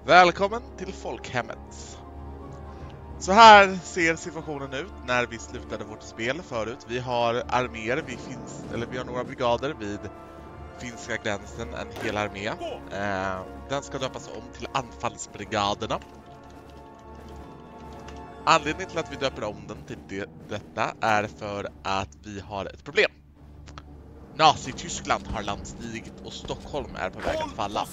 Välkommen till folkhemmet. Så här ser situationen ut när vi slutade vårt spel förut. Vi har arméer, vi har några brigader vid finska gränsen, en hel armé. Den ska döpas om till anfallsbrigaderna. Anledningen till att vi döper om den till detta är för att vi har ett problem. Nazi-Tyskland har landstigit och Stockholm är på väg att falla.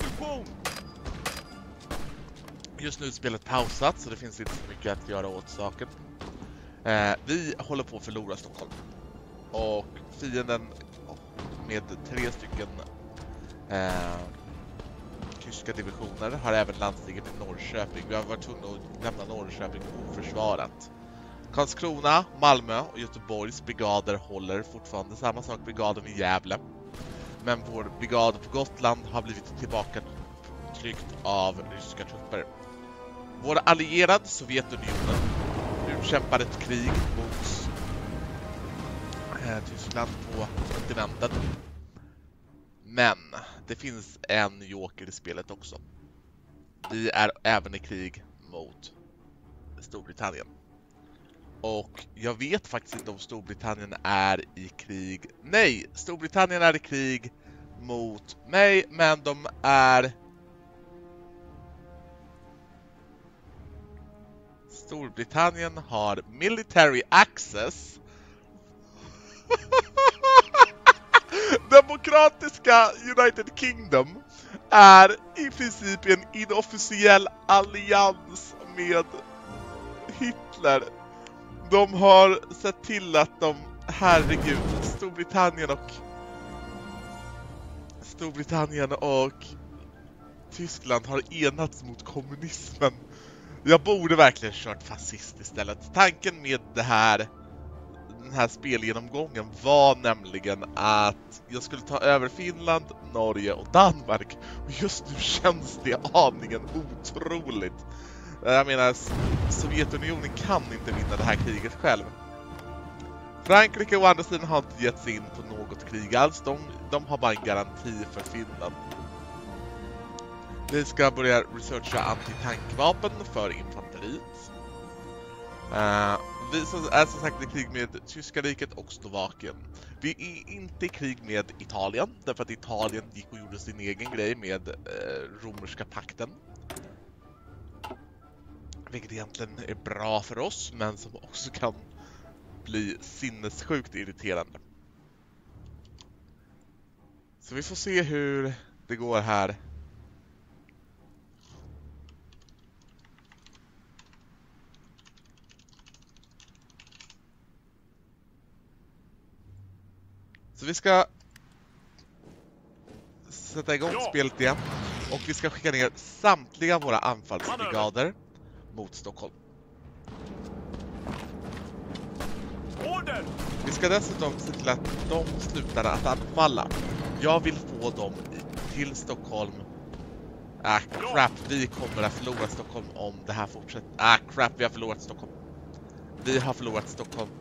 Just nu är spelet pausat så det finns inte så mycket att göra åt saken. Vi håller på att förlora Stockholm. Och fienden med 3 stycken tyska divisioner har även landstigit i Norrköping. Vi har varit tvungna att lämna Norrköping oförsvarat. Karlskrona, Malmö och Göteborgs brigader håller fortfarande. Samma sak brigaden i Gävle. Men vår brigad på Gotland har blivit tillbaka tryckt av ryska trupper. Vår allierad Sovjetunionen utkämpar ett krig mot Tyskland på kontinenten. Men det finns en joker i spelet också. Vi är även i krig mot Storbritannien. Och jag vet faktiskt inte om Storbritannien är i krig. Nej, Storbritannien är i krig mot mig, men de är... Storbritannien har military access. Demokratiska United Kingdom är i princip en inofficiell allians med Hitler. De har sett till att Storbritannien och Tyskland har enats mot kommunismen. Jag borde verkligen kört fascist istället. Tanken med den här spelgenomgången var nämligen att jag skulle ta över Finland, Norge och Danmark. Och just nu känns det aningen otroligt. Jag menar, Sovjetunionen kan inte vinna det här kriget själv. Frankrike å andra sidan har inte gett sig in på något krig alls. De har bara en garanti för Finland. Vi ska börja researcha antitankvapen för infanteriet. Vi är som sagt i krig med Tyska riket och Slovakien. Vi är inte i krig med Italien, därför att Italien gick och gjorde sin egen grej med romerska pakten. Vilket egentligen är bra för oss, men som också kan bli sinnessjukt irriterande. Så vi får se hur det går här. Så vi ska sätta igång spelet igen. Och vi ska skicka ner samtliga våra anfallsbrigader mot Stockholm. Vi ska dessutom se till att de slutar att anfalla. Jag vill få dem till Stockholm. Crap, vi kommer att förlora Stockholm om det här fortsätter. Crap, vi har förlorat Stockholm. Vi har förlorat Stockholm.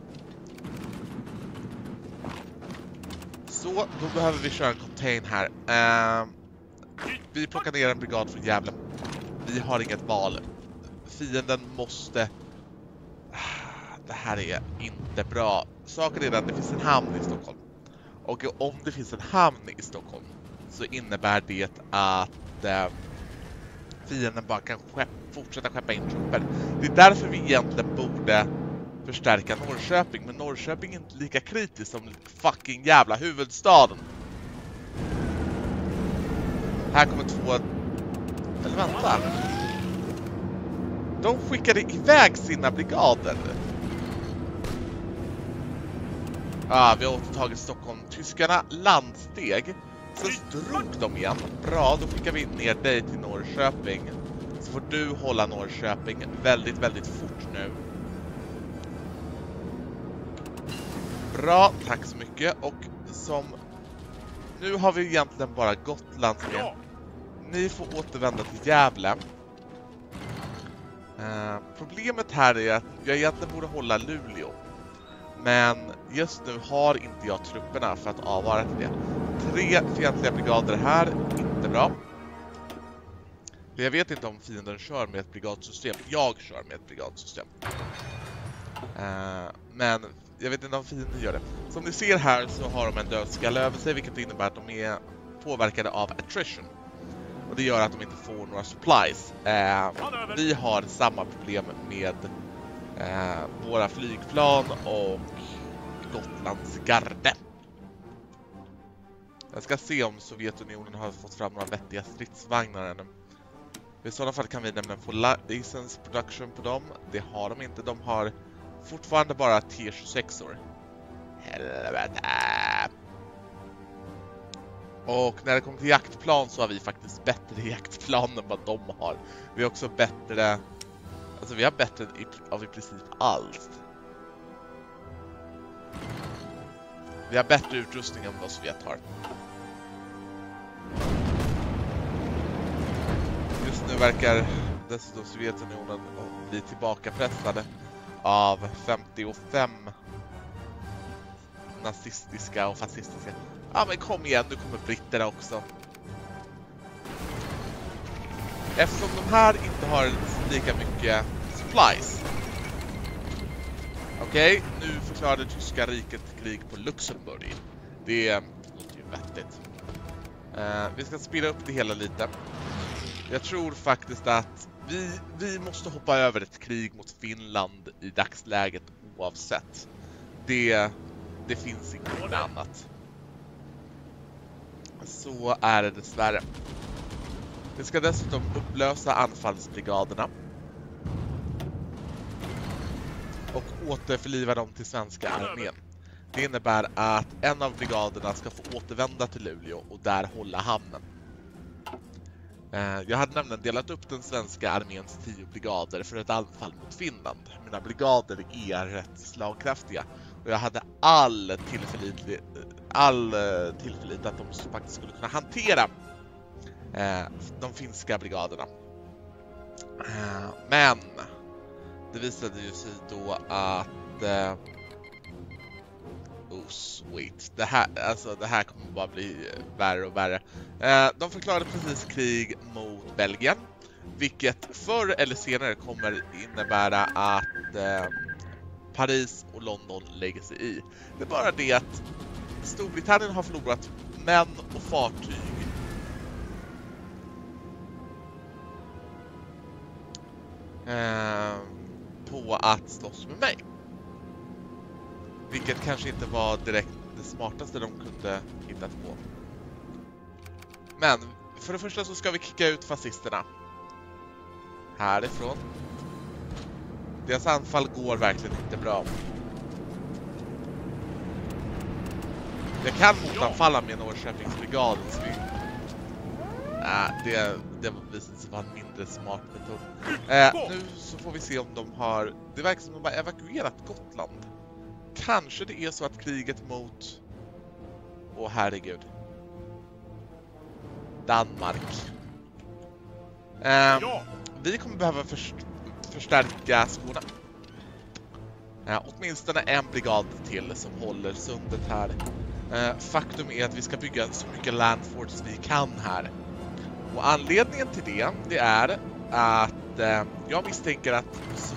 Så, då behöver vi köra en contain här. Vi plockar ner en brigad från Gävle. Vi har inget val. Fienden måste... Det här är inte bra. Saken är att det finns en hamn i Stockholm. Och om det finns en hamn i Stockholm så innebär det att fienden bara kan fortsätta skeppa in trupper. Det är därför vi egentligen borde förstärka Norrköping. Men Norrköping är inte lika kritiskt som fucking jävla huvudstaden. Här kommer 2... Eller vänta. De skickade iväg sina brigader. Vi har återtagit Stockholm. Tyskarna landsteg. Sen drog de igen. Bra, då skickar vi ner dig till Norrköping. Så får du hålla Norrköping väldigt, väldigt fort nu. Bra, tack så mycket. Och som... Nu har vi egentligen bara Gotland med. Ni får återvända till Gävle. Problemet här är att jag egentligen borde hålla Luleå. Men just nu har inte jag trupperna för att avvara till det. 3 fientliga brigader här, inte bra. För jag vet inte om fienden kör med ett brigadsystem. Jag kör med ett brigadsystem. Men jag vet inte om fienden gör det. Som ni ser här så har de en dödskalle över sig, vilket innebär att de är påverkade av attrition. Och det gör att de inte får några supplies. Vi har samma problem med våra flygplan och Gotlands garde. Jag ska se om Sovjetunionen har fått fram några vettiga stridsvagnar ännu. I sådana fall kan vi nämligen få license production på dem. Det har de inte. De har fortfarande bara T26-or. Helvete! Och när det kommer till jaktplan så har vi faktiskt bättre jaktplan än vad de har. Vi har också bättre... Alltså vi har bättre av i princip allt. Vi har bättre utrustning än vad Sovjet har. Just nu verkar dessutom Sovjetunionen bli tillbakapressade av 55 nazistiska och fascistiska. Ja men kom igen, nu kommer britterna också. Eftersom de här inte har lika mycket supplies. Okej, nu förklarade tyska riket krig på Luxemburg. Det låter ju vettigt. Vi ska spela upp det hela lite. Jag tror faktiskt att vi måste hoppa över ett krig mot Finland i dagsläget oavsett. Det finns inget annat. Så är det dessvärre. Vi ska dessutom upplösa anfallsbrigaderna. Och återförliva dem till svenska armén. Det innebär att en av brigaderna ska få återvända till Luleå och där hålla hamnen. Jag hade nämligen delat upp den svenska arméns 10 brigader för ett anfall mot Finland. Mina brigader är rätt slagkraftiga. Och jag hade all tillförlit att de faktiskt skulle kunna hantera de finska brigaderna. Men det visade ju sig då att sweet. Det här kommer bara bli värre och värre. De förklarade precis krig mot Belgien, vilket förr eller senare kommer innebära att Paris och London lägger sig i. Det är bara det att Storbritannien har förlorat män och fartyg på att slåss med mig. Vilket kanske inte var direkt det smartaste de kunde hitta på. Men för det första så ska vi kicka ut fascisterna härifrån. Deras anfall går verkligen inte bra. Jag kan motanfalla med Norrköpings brigad. Det visade sig vara en mindre smart metod. Nu så får vi se om de har... Det verkar som att de har evakuerat Gotland. Kanske det är så att kriget mot... Åh herregud. Danmark. Vi kommer behöva förstärka Skåne. Åtminstone en brigad till som håller sundet här. Faktum är att vi ska bygga så mycket landforts vi kan här. Och anledningen till det är att jag misstänker att så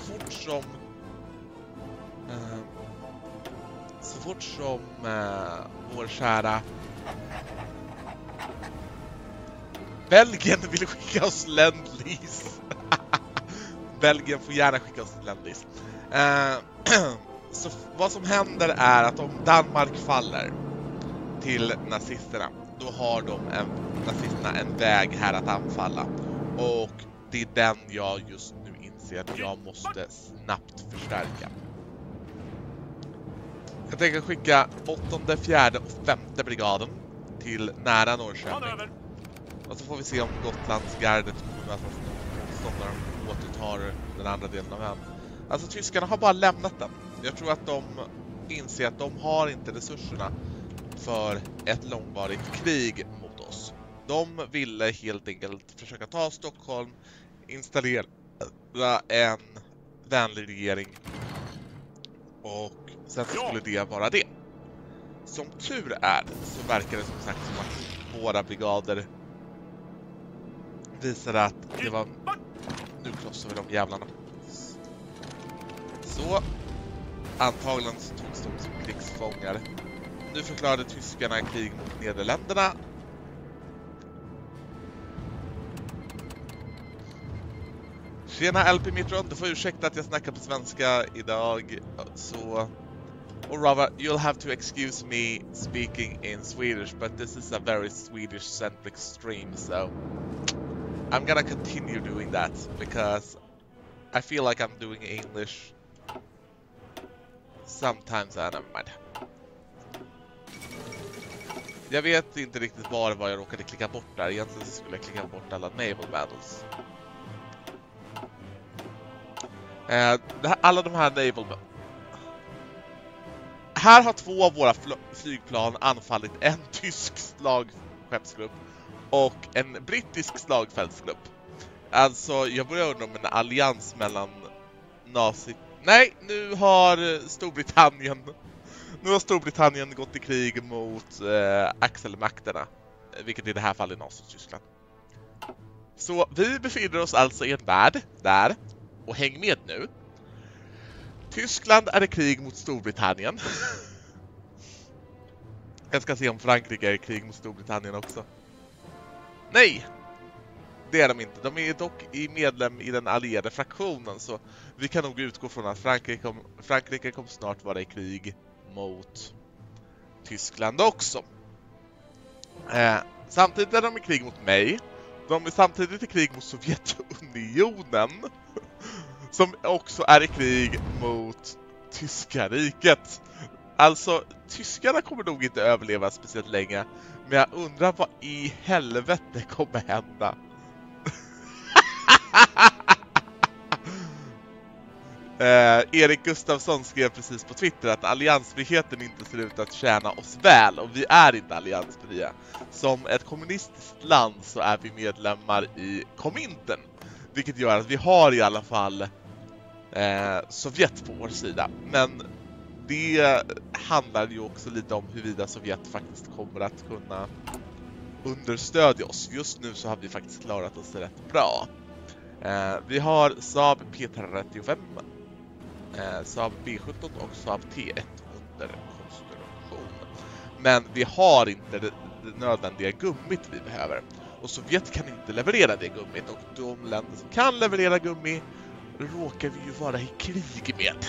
fort som vår kära Belgien vill skicka oss Lend-Lease. Belgien får gärna skicka oss Lend-Lease. Så vad som händer är att om Danmark faller till nazisterna, då har nazisterna en väg här att anfalla. Och det är den jag just nu inser att jag måste snabbt förstärka. Jag tänker skicka 8:e, 4:e och 5:e brigaden till nära Norrköping. Och så får vi se om Gotlands gardet kommer att motståndare återtar den andra delen av ön. Alltså tyskarna har bara lämnat den. Jag tror att de inser att de har inte resurserna för ett långvarigt krig mot oss. De ville helt enkelt försöka ta Stockholm, installera en vänlig regering och sen skulle det vara det. Som tur är så verkar det som sagt som att våra brigader visade att det var... Nu krossar vi de jävlarna. Så. Antagligen så togs de som krigsfångar. Nu förklarade tyskarna krig mot Nederländerna. Tjena LP Mitron, du får ursäkta att jag snackar på svenska idag. Så... Or rather, you'll have to excuse me speaking in Swedish, but this is a very Swedish-centric stream, so... I'm gonna continue doing that, because I feel like I'm doing English sometimes, never mind. Jag vet inte riktigt vad jag råkade klicka bort där. Egentligen så skulle jag klicka bort alla naval battles. Alla de här naval... Här har 2 av våra flygplan anfallit en tysk slagskeppsgrupp och en brittisk slagfältsgrupp. Alltså, jag börjar undra om en allians mellan nazi... Nej, nu har Storbritannien gått i krig mot axelmakterna, vilket i det här fallet är Nazi-Tyskland. Så vi befinner oss alltså i en värld där, och häng med nu. Tyskland är i krig mot Storbritannien. Jag ska se om Frankrike är i krig mot Storbritannien också. Nej! Det är de inte. De är dock medlem i den allierade fraktionen, så vi kan nog utgå från att Frankrike kommer snart vara i krig mot Tyskland också. Samtidigt är de i krig mot mig. De är samtidigt i krig mot Sovjetunionen, som också är i krig mot Tyska riket. Alltså, tyskarna kommer nog inte överleva speciellt länge, men jag undrar vad i helvete kommer hända. Erik Gustafsson skrev precis på Twitter att alliansfriheten inte ser ut att tjäna oss väl, och vi är inte alliansfria. Som ett kommunistiskt land så är vi medlemmar i Komintern, vilket gör att vi har i alla fall Sovjet på vår sida. Men det handlar ju också lite om huruvida Sovjet faktiskt kommer att kunna understödja oss. Just nu så har vi faktiskt klarat oss rätt bra. Vi har Saab P335, Saab B17 och Saab T1 under konstruktion. Men vi har inte det nödvändiga gummit vi behöver. Och Sovjet kan inte leverera det gummit, och de länder som kan leverera gummi råkar vi ju vara i krig med.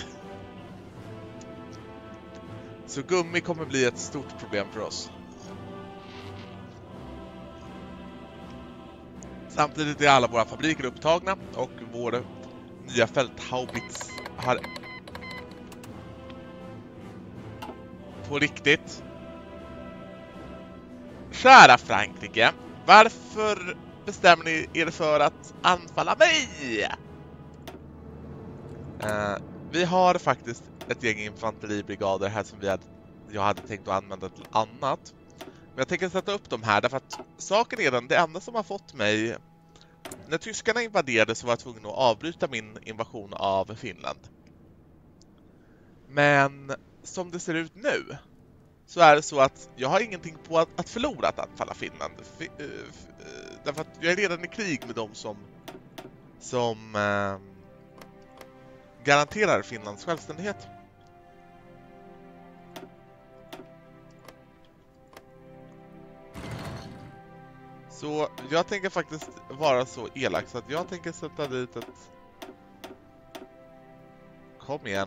Så gummi kommer bli ett stort problem för oss. Samtidigt är alla våra fabriker upptagna, och vår nya fälthaubits har på riktigt. Kära Frankrike, varför bestämmer ni er för att anfalla mig? Vi har faktiskt ett gäng infanteribrigader här som jag hade tänkt att använda till annat. Men jag tänker sätta upp dem här därför att saken är den, det enda som har fått mig... När tyskarna invaderade så var jag tvungen att avbryta min invasion av Finland. Men som det ser ut nu så är det så att jag har ingenting på att förlora att anfalla Finland. Därför att jag är redan i krig med dem som garanterar Finlands självständighet. Så jag tänker faktiskt vara så elak så att jag tänker sätta dit ett... Kom igen.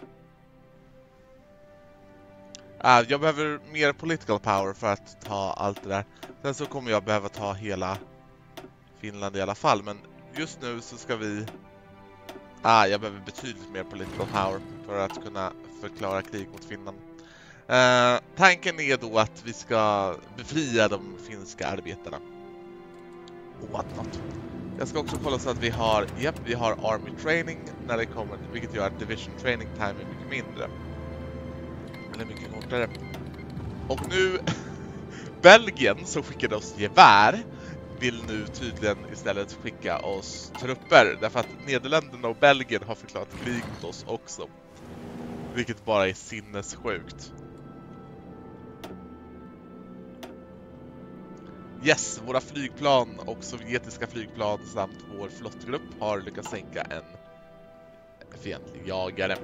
Jag behöver mer political power för att ta allt det där. Sen så kommer jag behöva ta hela Finland i alla fall. Men just nu så ska vi... jag behöver betydligt mer political power för att kunna förklara krig mot Finland. Tanken är då att vi ska befria de finska arbetarna. Och whatnot. Jag ska också kolla så att vi har Army Training när det kommer, vilket gör att Division Training Time är mycket mindre. Eller mycket kortare. Och nu, Belgien som skickade oss gevär vill nu tydligen istället skicka oss trupper. Därför att Nederländerna och Belgien har förklarat krig mot oss också. Vilket bara är sinnessjukt. Yes, våra flygplan och sovjetiska flygplan samt vår flottgrupp har lyckats sänka en fientlig jagare.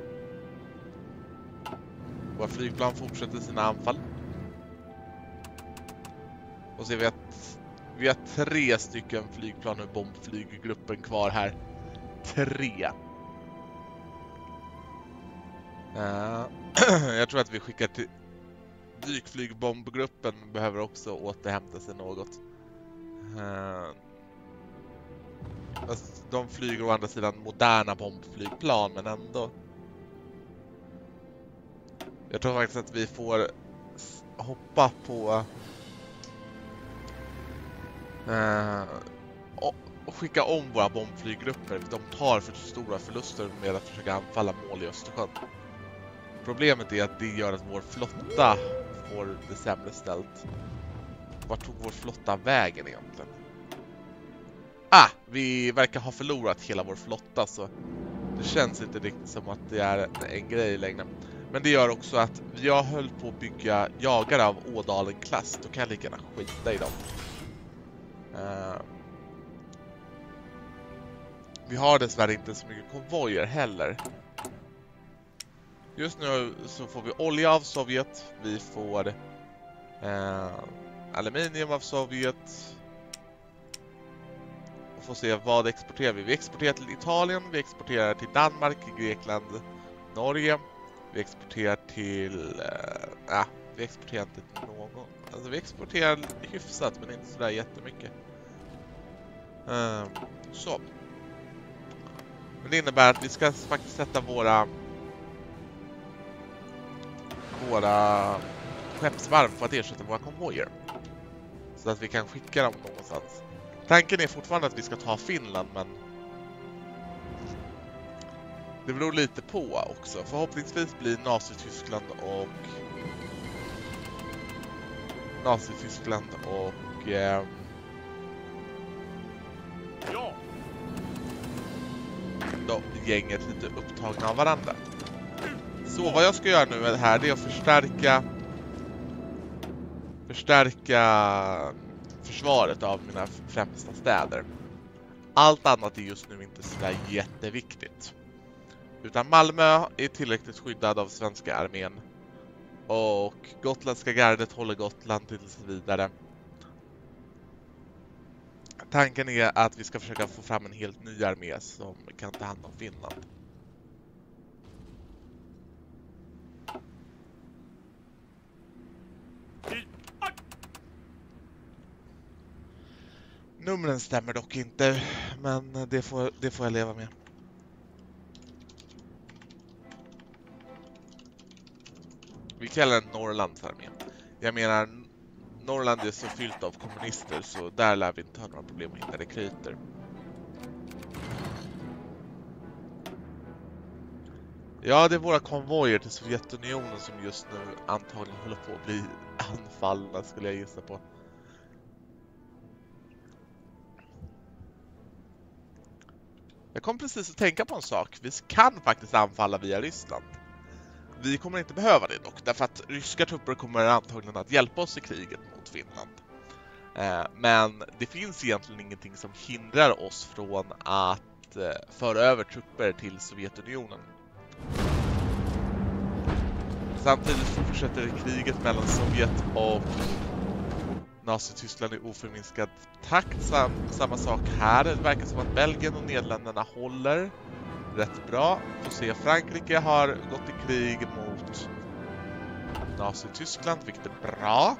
Våra flygplan fortsätter sina anfall. Och så vi har 3 stycken flygplan och bombflyggruppen kvar här. 3. Jag tror att vi skickar till dykflygbombgruppen, behöver också återhämta sig något. De flyger å andra sidan moderna bombflygplan, men ändå. Jag tror faktiskt att vi får hoppa på och skicka om våra bombflyggrupper. De tar för stora förluster med att försöka anfalla mål i Östersjön. Problemet är att det gör att vår flotta får det sämre ställt. Vart tog vår flotta vägen egentligen? Vi verkar ha förlorat hela vår flotta, så det känns inte riktigt som att det är en grej längre. Men det gör också att jag höll på att bygga jagare av Ådalen-klass. Då kan jag lika gärna skita i dem. Vi har dessvärre inte så mycket konvojer heller. Just nu så får vi olja av Sovjet. Vi får aluminium av Sovjet. Och får se vad exporterar vi. Vi exporterar till Italien, vi exporterar till Danmark, Grekland, Norge. Vi exporterar till... vi exporterar inte till någon. Alltså vi exporterar hyfsat, men inte sådär jättemycket. Så. Men det innebär att vi ska faktiskt sätta våra skeppsvarv för att ersätta våra konvojer. Så att vi kan skicka dem någonstans. Tanken är fortfarande att vi ska ta Finland, men det beror lite på också. Förhoppningsvis blir Nazityskland och då gänget lite upptagna av varandra. Så vad jag ska göra nu här, det är att förstärka försvaret av mina främsta städer. Allt annat är just nu inte så där jätteviktigt. Utan Malmö är tillräckligt skyddad av svenska armén. Och gotländska gardet håller Gotland tills vidare. Tanken är att vi ska försöka få fram en helt ny armé som kan ta hand om Finland. Numren stämmer dock inte, men det får jag leva med. Vi kallar den Norrlandsarmén. Jag menar, Norrland är så fyllt av kommunister, så där lär vi inte ha några problem att hitta rekryter. Ja, det är våra konvojer till Sovjetunionen som just nu antagligen håller på att bli anfallna, skulle jag gissa på. Jag kom precis att tänka på en sak. Vi kan faktiskt anfalla via Ryssland. Vi kommer inte behöva det dock, därför att ryska trupper kommer antagligen att hjälpa oss i kriget mot Finland. Men det finns egentligen ingenting som hindrar oss från att föra över trupper till Sovjetunionen. Samtidigt fortsätter kriget mellan Sovjet och Nazityskland i oförminskad takt. Samma sak här. Det verkar som att Belgien och Nederländerna håller rätt bra. Får se, Frankrike har gått i krig mot Nazityskland, vilket är bra.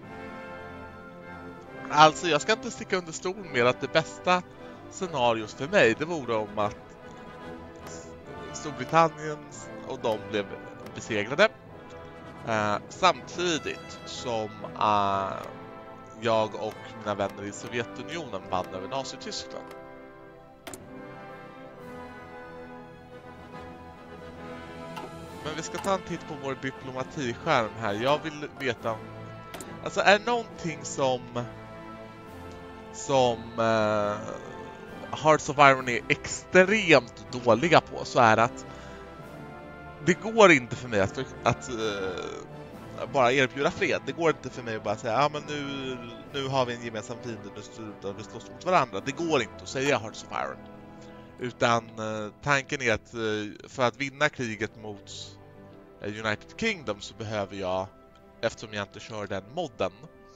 Alltså, jag ska inte sticka under stol med att det bästa scenariot för mig, det vore om att Storbritannien och de blev besegrade. Samtidigt som jag och mina vänner i Sovjetunionen vann över Nazityskland. Men vi ska ta en titt på vår diplomatiskärm här. Jag vill veta om... Alltså, är det någonting som Hearts of Iron är extremt dåliga på, så är att det går inte för mig att bara erbjuda fred. Det går inte för mig att bara säga ja men nu har vi en gemensam fiende, nu vi slåss mot varandra. Det går inte att säga Hearts of Iron. Utan tanken är att för att vinna kriget mot United Kingdom så behöver jag, eftersom jag inte kör den modden.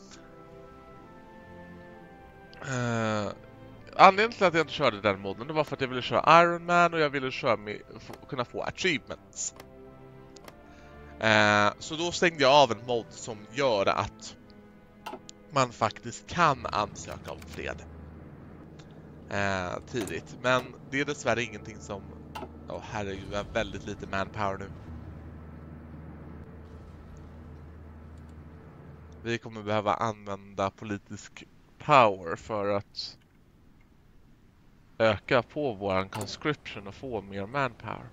Anledningen till att jag inte körde den modden, det var för att jag ville köra Iron Man och jag ville kunna få achievements. Så då stängde jag av en mod som gör att man faktiskt kan ansöka om fred tidigt. Men det är dessvärre ingenting som... herregud, jag har väldigt lite manpower nu. Vi kommer behöva använda politisk power för att öka på våran conscription och få mer manpower.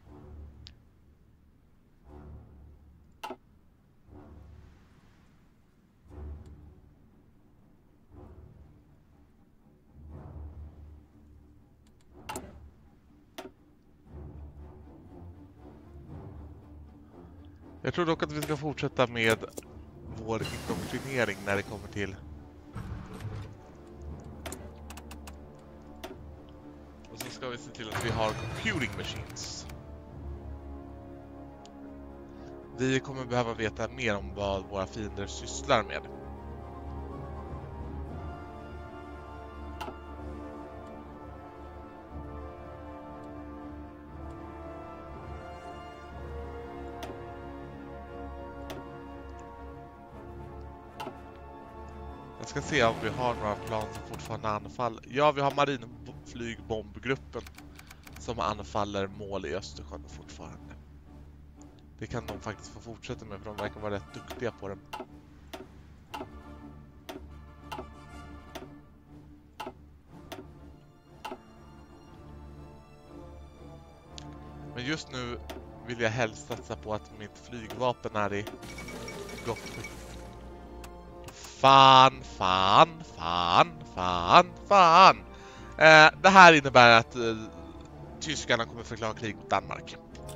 Jag tror dock att vi ska fortsätta med vår indoktrinering när det kommer till. Och så ska vi se till att vi har computing machines. Vi kommer behöva veta mer om vad våra fiender sysslar med. Jag ska se om vi har några plan som fortfarande anfaller. Ja, vi har marinflygbombgruppen som anfaller mål i Östersjön fortfarande. Det kan de faktiskt få fortsätta med, för de verkar vara rätt duktiga på det. Men just nu vill jag helst satsa på att mitt flygvapen är i gott skick. Fan. Det här innebär att tyskarna kommer förklara krig mot Danmark.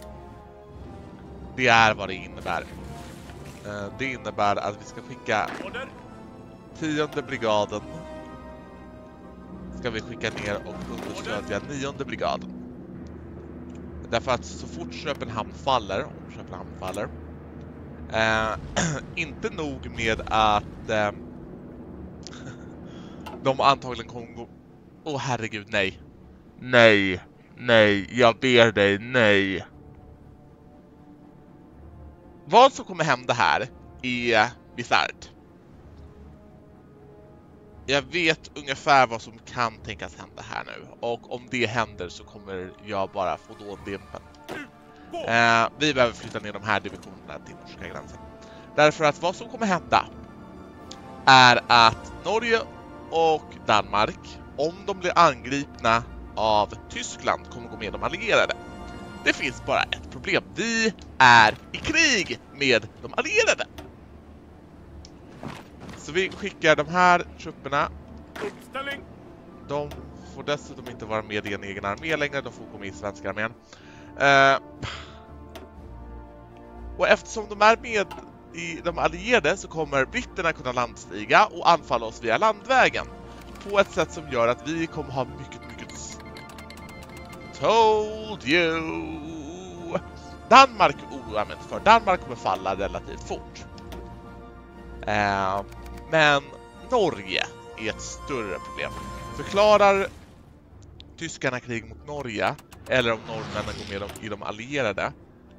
Det är vad det innebär. Det innebär att vi ska skicka 10:e brigaden. Ska vi skicka ner och understödja 9:e brigaden. Därför att så fort Köpenhamn faller, inte nog med att de antagligen kommer gå... Åh herregud, nej, jag ber dig, nej. Vad som kommer hända här är bisarrt. Jag vet ungefär vad som kan tänkas hända här nu. Och om det händer så kommer jag bara få dåndimpen. Vi behöver flytta ner de här divisionerna till norska gränsen. Därför att vad som kommer hända är att Norge och Danmark, om de blir angripna av Tyskland, kommer gå med de allierade. Det finns bara ett problem. Vi är i krig med de allierade. Så vi skickar de här trupperna. De får dessutom inte vara med i en egen armé längre. De får gå med i svenska armén. Och eftersom de är med i de allierade så kommer britterna kunna landstiga och anfalla oss via landvägen. På ett sätt som gör att vi kommer ha mycket told you. Danmark för Danmark kommer falla relativt fort. Men Norge är ett större problem. Förklarar tyskarna krig mot Norge, eller om norrmännen går med i de allierade,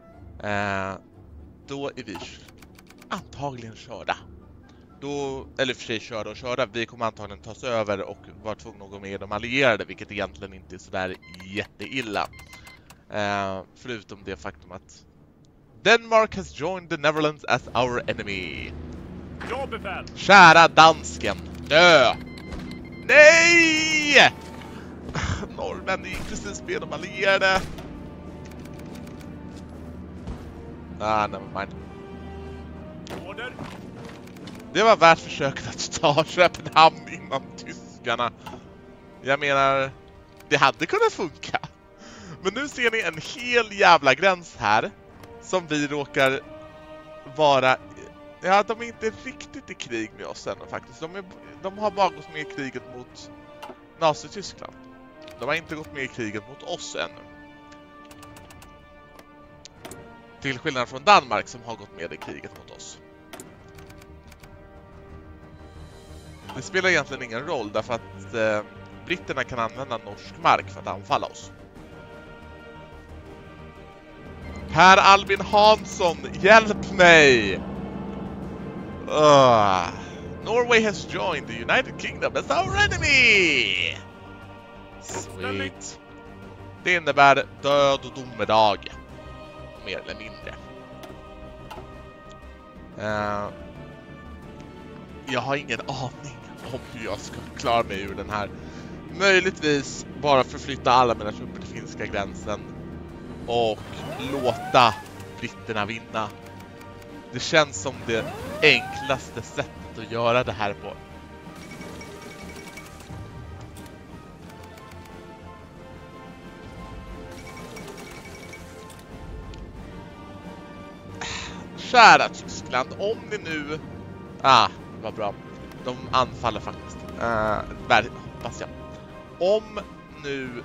då är vi antagligen körda. Eller för sig körda. Vi kommer antagligen tas över och vara tvungna att gå med i de allierade, vilket egentligen inte är sådär jätteilla. Förutom det faktum att Denmark has joined the Netherlands as our enemy. Kära dansken, dö! Nej! Norrmän gick precis med de allierade. Nevermind. Det var värt försöket att ta Köpenhamn innan tyskarna. Jag menar, det hade kunnat funka. Men nu ser ni en hel jävla gräns här som vi råkar vara Ja, de är inte riktigt i krig med oss ännu faktiskt. De har bara gått med i kriget mot Nazi-Tyskland. De har inte gått med i kriget mot oss ännu. Till skillnad från Danmark som har gått med i kriget mot oss. Det spelar egentligen ingen roll därför att britterna kan använda norsk mark för att anfalla oss. Herr Albin Hansson, hjälp mig! Norway has joined the United Kingdom as our enemy! Sweet. Det innebär död och domedag. Mer eller mindre. Jag har ingen aning om hur jag ska klara mig ur den här. Möjligtvis bara förflytta alla mina trupper till finska gränsen och låta britterna vinna. Det känns som det enklaste sättet att göra det här på. Kära Tyskland, om ni nu... vad bra. De anfaller faktiskt. Hoppas jag. Om nu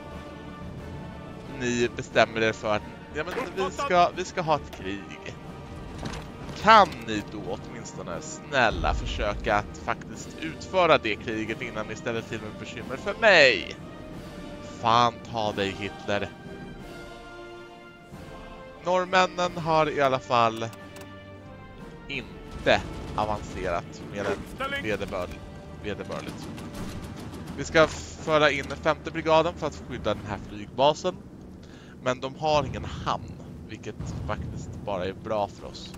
ni bestämmer er för att vi ska ha ett krig. Kan ni då åtminstone snälla försöka att faktiskt utföra det kriget innan ni ställer till med bekymmer för mig? Fan ta dig Hitler. Norrmännen har i alla fall inte avancerat mer än vederbörligt. Vi ska föra in 5:e brigaden för att skydda den här flygbasen. Men de har ingen hamn, vilket faktiskt bara är bra för oss.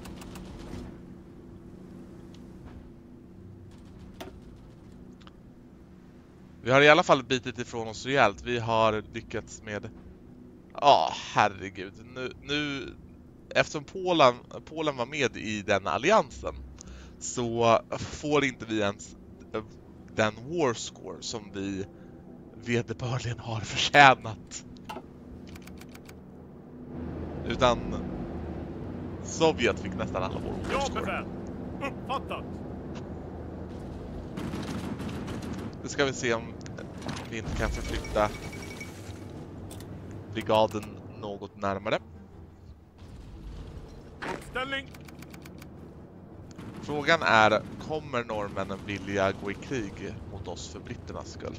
Vi har i alla fall bitit ifrån oss rejält. Vi har lyckats med... herregud. Nu eftersom Polen var med i den alliansen så får inte vi ens den war score som vi vederbörligen har förtjänat. Utan Sovjet fick nästan alla war score. Uppfattat. Nu ska vi se om vi inte kan förflytta brigaden något närmare. Uppställning. Frågan är, kommer norrmännen vilja gå i krig mot oss för britternas skull?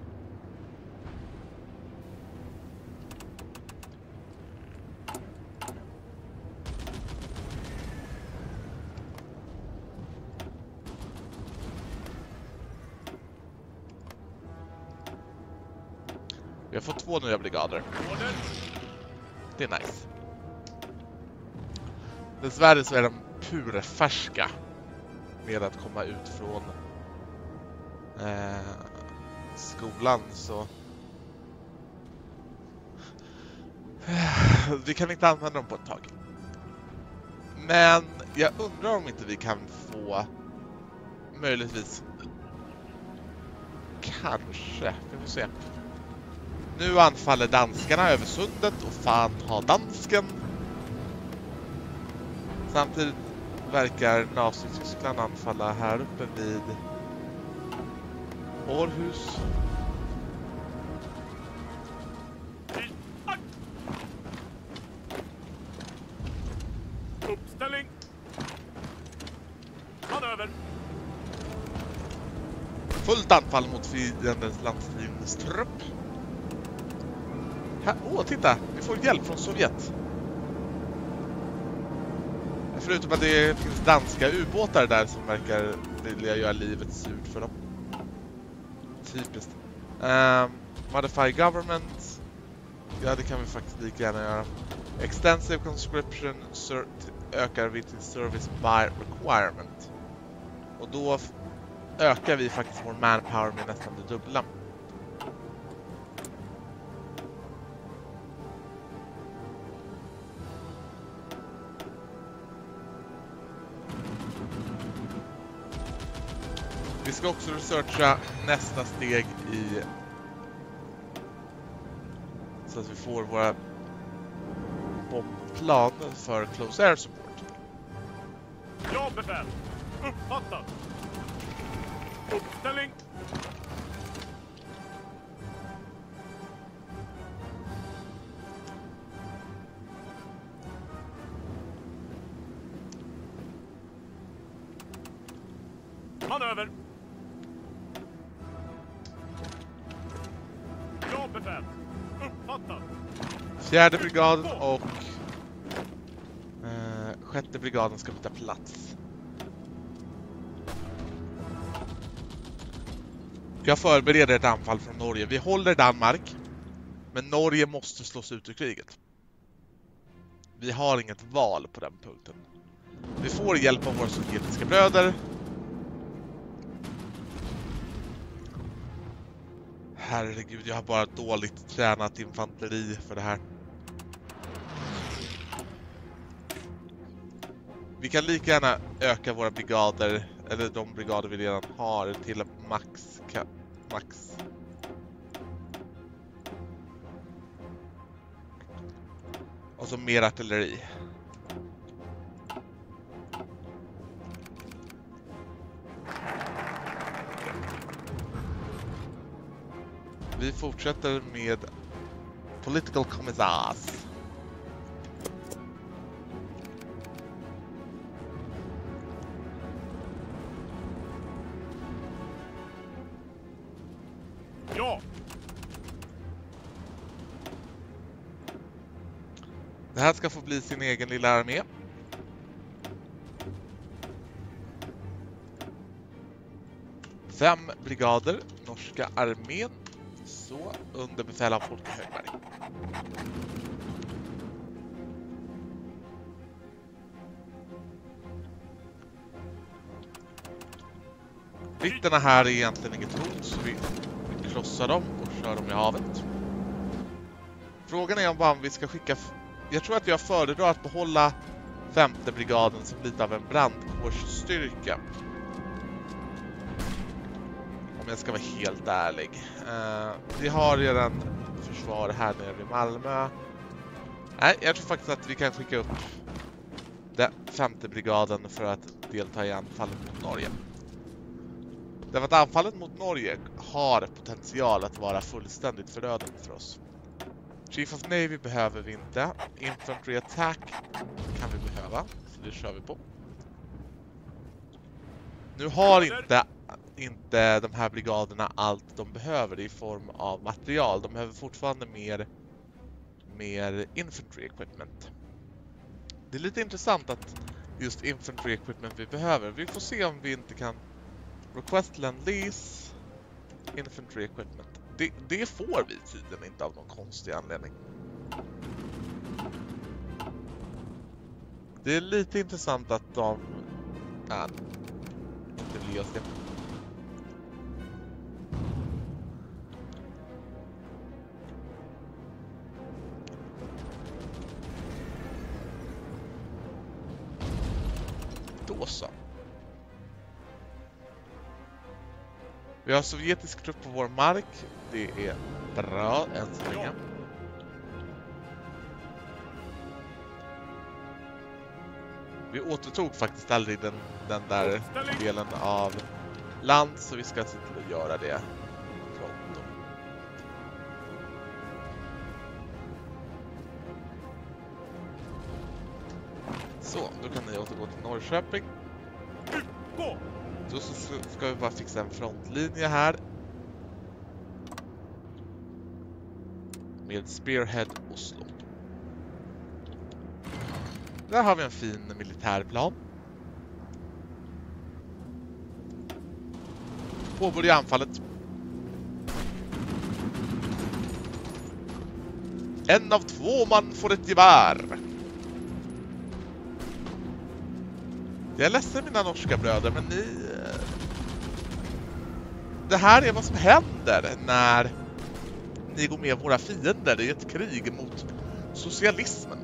Vi har fått 2 nya brigader. Det är nice. Dessvärre så är de purfärska med att komma ut från skolan, så vi kan inte använda dem på ett tag. Men jag undrar om inte vi kan få möjligtvis kanske, vi får se. Nu anfaller danskarna över sundet och fan ta dansken. Samtidigt verkar Nazi-Tyskland anfalla här uppe vid Århus. Uppställning. Manöver. Fullt anfall mot fiendens landstigningstrupp. Titta! Vi får hjälp från Sovjet. Förutom att det finns danska ubåtar där som verkar vilja göra livet surt för dem. Typiskt. Modify government. Ja, det kan vi faktiskt lika gärna göra. Extensive conscription ökar vi till service by requirement. Och då ökar vi faktiskt vår manpower med nästan det dubbla. Vi ska också researcha nästa steg så att vi får våra bombplan för close air support. Ja, befäl. Uppfattat. Uppställning. Manöver. Ja, befäl. Uppfattat. Fjärde brigaden och sjätte brigaden ska byta plats. Jag förbereder ett anfall från Norge. Vi håller Danmark, men Norge måste slås ut ur kriget. Vi har inget val på den punkten. Vi får hjälp av våra sovjetiska bröder. Herregud, jag har bara dåligt tränat infanteri för det här. Vi kan lika gärna öka våra brigader, eller de brigader vi redan har, till max. Och så mer artilleri. Vi fortsätter med political commissars. Ja. Det här ska få bli sin egen lilla armé. Fem brigader, norska armén. Så, under befäl av Folke Högberg. Britterna här är egentligen inget hot, så vi krossar dem och kör dem i havet. Frågan är om vi ska skicka... Jag tror att jag föredrar att behålla femte brigaden som lite av en brandkårsstyrka. Om jag ska vara helt ärlig. Vi har redan försvar här nere vid Malmö. Nej, jag tror faktiskt att vi kan skicka upp den femte brigaden för att delta i anfallet mot Norge. Därför att anfallet mot Norge har potential att vara fullständigt förödande för oss. Chief of Navy behöver vi inte. Infantry attack kan vi behöva, så det kör vi på. Nu har inte de här brigaderna allt de behöver i form av material. De behöver fortfarande mer infantry equipment. Det är lite intressant att just infantry equipment vi behöver. Vi får se om vi inte kan request land lease infantry equipment. Det får vi tydligen inte av någon konstig anledning. Det är lite intressant att de inte vill ge oss det. Då så. Vi har sovjetisk trupp på vår mark. Det är bra än så länge. Vi återtog faktiskt aldrig den där delen av land, så vi ska se till att göra det pronto. Så, då kan ni återgå till Norrköping. Gå! Då ska vi bara fixa en frontlinje här. Med Spearhead Oslo. Där har vi en fin militärplan. Påbörja anfallet. En av två man får ett gevär. Jag är ledsen, mina norska bröder, men det här är vad som händer när ni går med våra fiender i ett krig mot socialismen.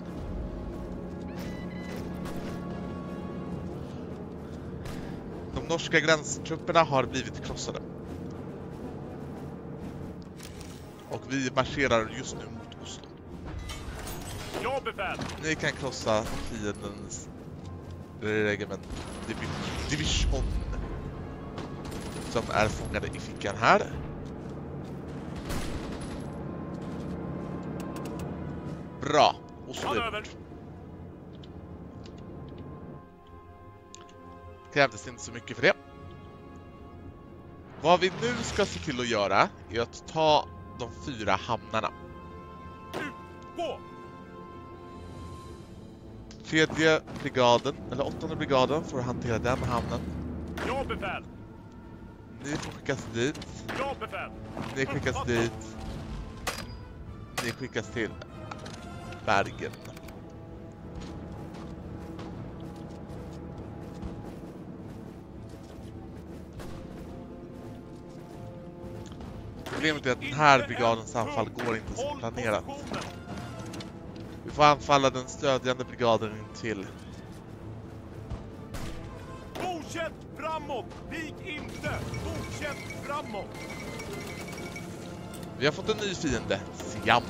De norska gränstrupperna har blivit krossade. Och vi marscherar just nu mot Oslo. Ja, befäl! Ni kan krossa fiendens regement division som är fångade i fickan här. Bra. Och så krävdes inte så mycket för det. Vad vi nu ska se till att göra är att ta de 4 hamnarna. Tredje brigaden, eller 8:e brigaden, får hantera den hamnen. Ja, befäl. Ni får skickas dit. Ja, befäl. Ni skickas dit. Ni skickas till Bergen. Problemet är att den här brigadens anfall går inte som planerat. Vi får anfalla den stödjande brigaden in till. Fortsätt framåt! Vik inte! Fortsätt framåt! Vi har fått en ny fiende, Siam.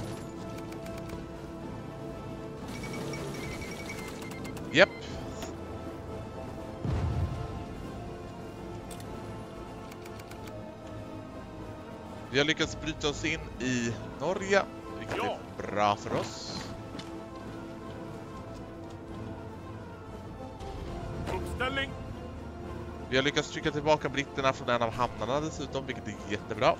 Japp. Vi har lyckats bryta oss in i Norge, vilket är bra för oss. Uppställning! Vi har lyckats trycka tillbaka britterna från en av hamnarna dessutom, vilket är jättebra.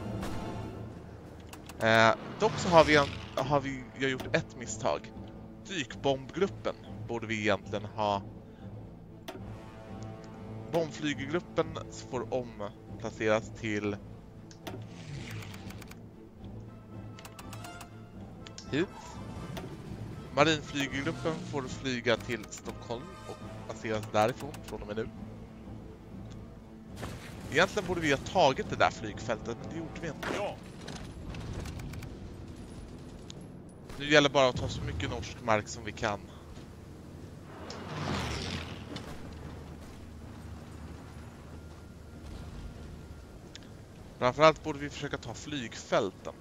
Dock så har vi gjort ett misstag. Dykbombgruppen borde vi egentligen ha. Bombflyggruppen får omplaceras till hit. Marinflyggruppen får flyga till Stockholm och baseras därifrån från och med nu. Egentligen borde vi ha tagit det där flygfältet, men det gjorde vi inte. Ja. Nu gäller bara att ta så mycket norsk mark som vi kan. Framförallt borde vi försöka ta flygfälten.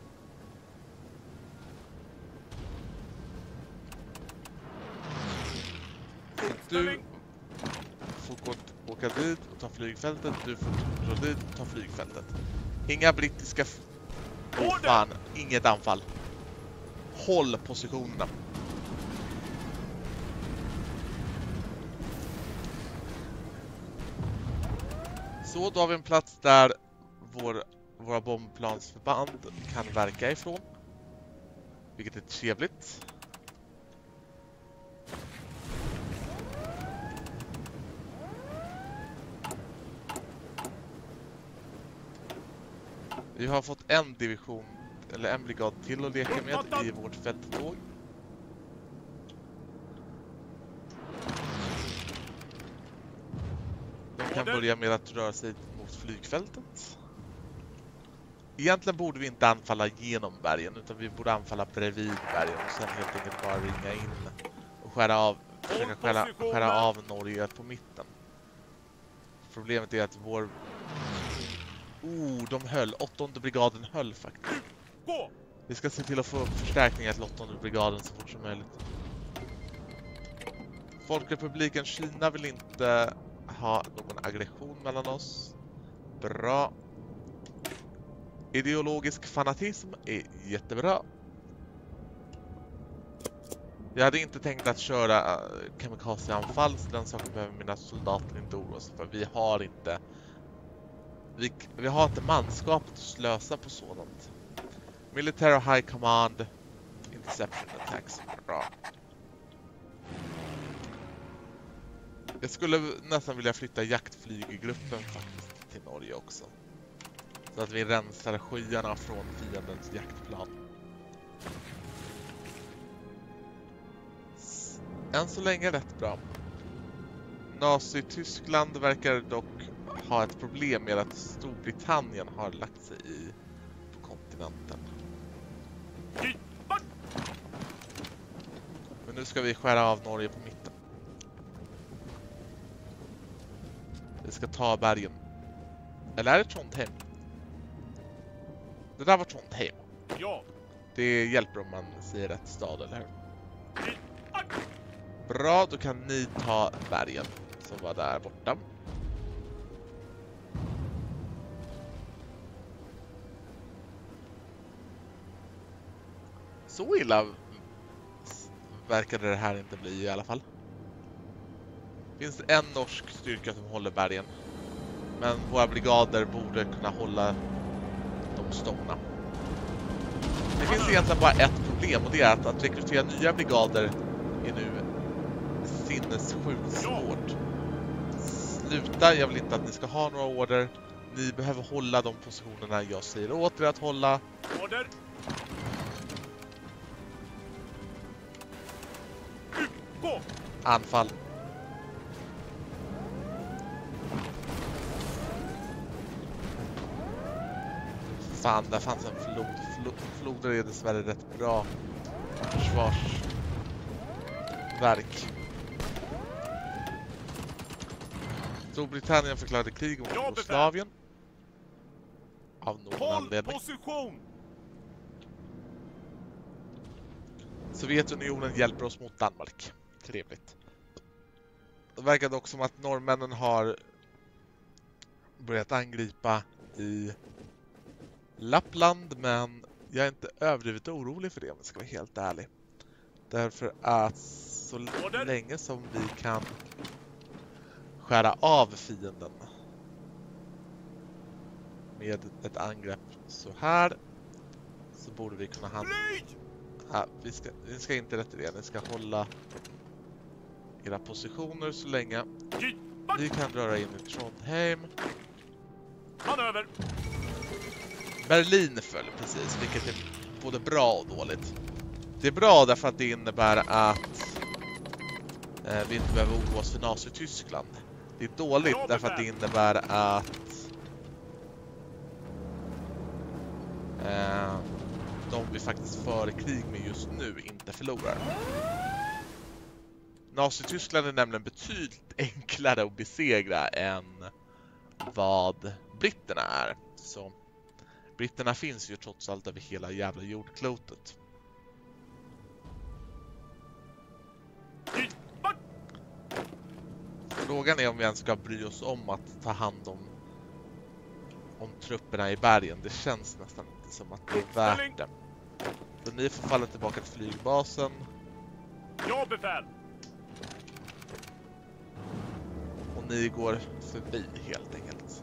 Du får åka dit och ta flygfältet. Du får gå dit och ta flygfältet. Inga brittiska... fan, inget anfall. Håll positionerna. Så då har vi en plats där våra bombplansförband kan verka ifrån. Vilket är trevligt. Vi har fått en division, eller en brigad till att leka med i vårt fälttåg. De kan börja med att röra sig mot flygfältet. Egentligen borde vi inte anfalla genom bergen, utan vi borde anfalla bredvid bergen och sen helt enkelt bara ringa in och försöka skära av Norge på mitten. Problemet är att de höll. 8:e brigaden höll faktiskt. Vi ska se till att få förstärkningar till 8:e brigaden så fort som möjligt. Folkrepubliken Kina vill inte ha någon aggression mellan oss. Bra. Ideologisk fanatism är jättebra. Jag hade inte tänkt att köra kamikazeanfall, så den saken behöver mina soldater inte oroa sig för. Vi har inte manskapet att slösa på sådant. Military High Command Interception Attacks. Bra. Jag skulle nästan vilja flytta jaktflyggruppen faktiskt till Norge också. Så att vi rensar skyarna från fiendens jaktplan. Än så länge rätt bra. Nazi-Tyskland verkar dock ha ett problem med att Storbritannien har lagt sig på kontinenten. Men nu ska vi skära av Norge på mitten. Vi ska ta bergen. Eller är det Trondheim? Det där var Trondheim. Ja. Det hjälper om man säger rätt stad, eller hur? Bra, då kan ni ta bergen. som var där borta. Så illa verkade det här inte bli i alla fall. Finns det en norsk styrka som håller bergen. Men våra brigader borde kunna hålla de stångna. Det finns egentligen bara ett problem, och det är att rekrytera nya brigader är nu sinnessjukt svårt. Sluta, jag vill inte att ni ska ha några order. Ni behöver hålla de positionerna jag säger åt er att hålla. Order! Gå! Anfall. Fan, där fanns en flod. Floder är dessvärre rätt bra försvarsverk. Storbritannien förklarade krig mot Jugoslavien. Av någon Håll anledning. position! Sovjetunionen hjälper oss mot Danmark. Trevligt. Det verkar dock som att norrmännen har börjat angripa i Lappland, men jag är inte överdrivet orolig för det om jag ska vara helt ärlig. Därför att så länge som vi kan skära av fienden med ett angrepp så här, så borde vi kunna handla. Vi ska inte retirera, ni ska hålla era positioner så länge. Vi kan röra in i Trondheim. Manöver! Berlin föll precis, vilket är både bra och dåligt. Det är bra därför att det innebär att vi inte behöver oroa oss för Nazi-Tyskland. Det är dåligt därför att det innebär att de vi faktiskt för krig med just nu inte förlorar. Nazi-Tyskland är nämligen betydligt enklare att besegra än vad britterna är. Så britterna finns ju trots allt över hela jävla jordklotet. Frågan är om vi ens ska bry oss om att ta hand om trupperna i bergen. Det känns nästan inte som att det är värt det. Så ni får falla tillbaka till flygbasen. Ja, befäl! Och ni går förbi helt enkelt.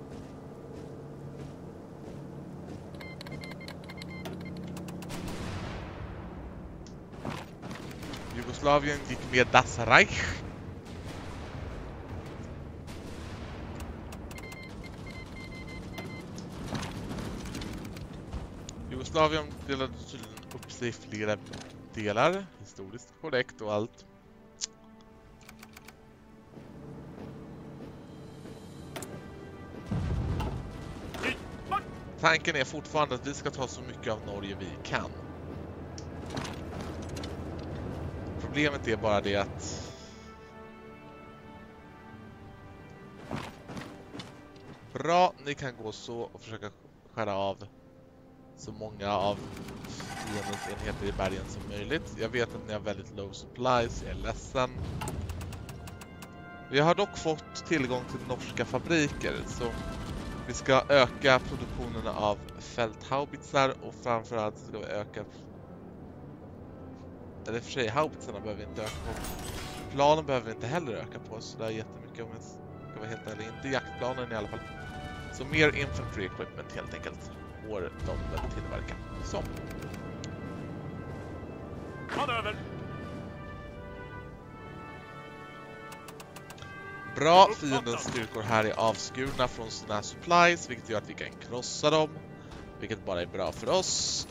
Jugoslavien gick med Das Reich. Jugoslavien delade tydligen upp sig i flera delar. Historiskt korrekt och allt. Tanken är fortfarande att vi ska ta så mycket av Norge vi kan. Problemet är bara det att bra, ni kan gå så och försöka skära av så många av fiendens enheter i bergen som möjligt. Jag vet att ni har väldigt low supplies, jag är ledsen. Vi har dock fått tillgång till norska fabriker, så vi ska öka produktionen av fälthaubitsar och framförallt ska vi öka, eller för sig haubitsarna behöver vi inte öka på. Planen behöver vi inte heller öka på, så det är jättemycket om jag ska vara helt ärlig. Inte jaktplanen i alla fall. Så mer infantry equipment helt enkelt får de väl tillverka. Så. Manöver! Bra, fiendens styrkor här är avskurna från sina supplies, vilket gör att vi kan krossa dem, vilket bara är bra för oss.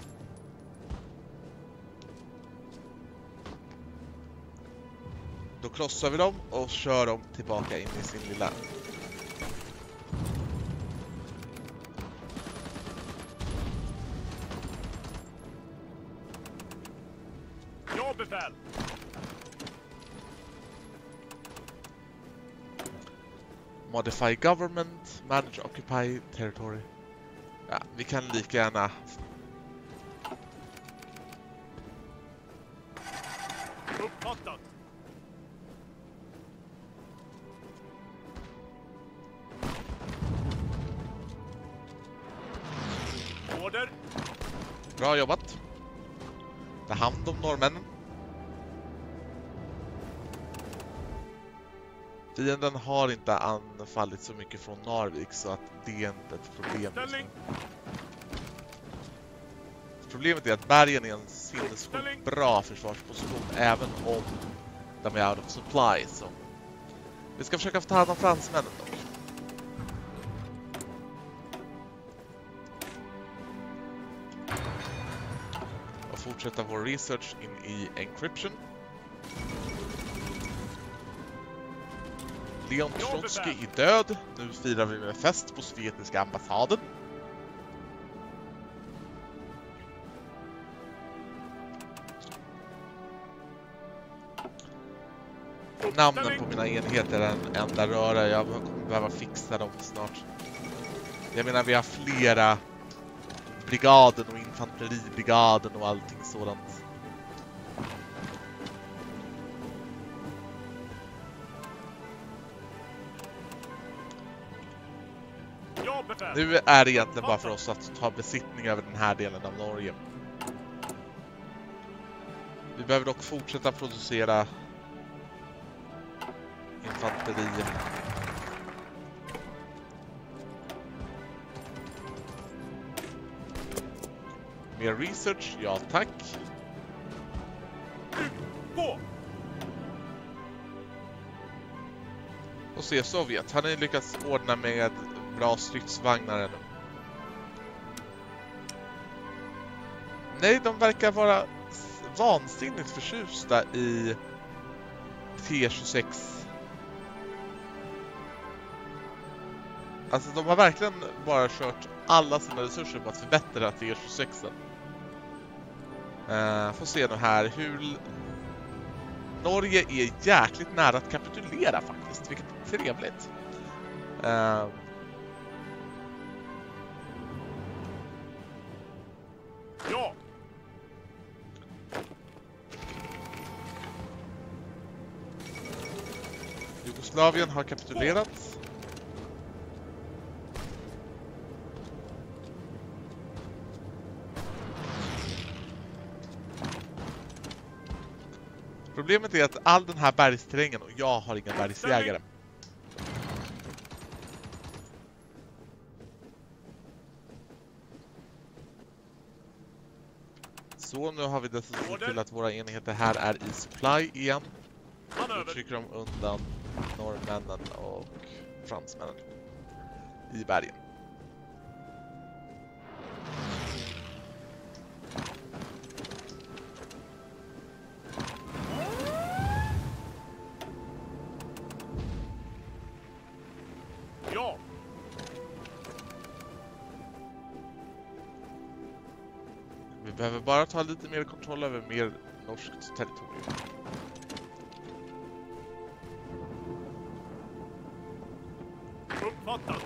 Då krossar vi dem och kör dem tillbaka in i sin lilla. Ja, befäl! Modify government, manage occupy territory. Ja, vi kan lika gärna Uppfattat! Order. Bra jobbat. Ta hand om norrmännen. Fienden har inte anfallit så mycket från Narvik så att det är inte ett problem. Problemet är att bergen är en sinnessjukt bra försvarsposition även om de är out of supply. Så vi ska försöka få ta hand om fransmännen dock. Och fortsätta vår research in i encryption. Leon Trotsky är död. Nu firar vi med fest på sovjetiska ambassaden. Namnen på mina enheter är en enda röra. Jag kommer behöva fixa dem snart. Jag menar, vi har flera brigaden och infanteribrigaden och allting sådant. Nu är det egentligen bara för oss att ta besittning över den här delen av Norge. Vi behöver dock fortsätta producera infanteri. Mer research? Ja, tack. Och se Sovjet. Har ni lyckats ordna med bra stridsvagnar ännu? Nej, de verkar vara vansinnigt förtjusta i T26. Alltså de har verkligen bara kört alla sina resurser på att förbättra T26. Får se nu här hur Norge är jäkligt nära att kapitulera faktiskt, vilket är trevligt. Ja. Jugoslavien har kapitulerat. Problemet är att all den här bergsterrängen, och jag har inga bergsjägare. Så nu har vi dessutom till att våra enheter här är i supply igen. Nu trycker de undan norrmännen och fransmännen i bergen. Ja. Vi behöver bara ta lite mer kontroll över mer norskt territorium. Uppfattat.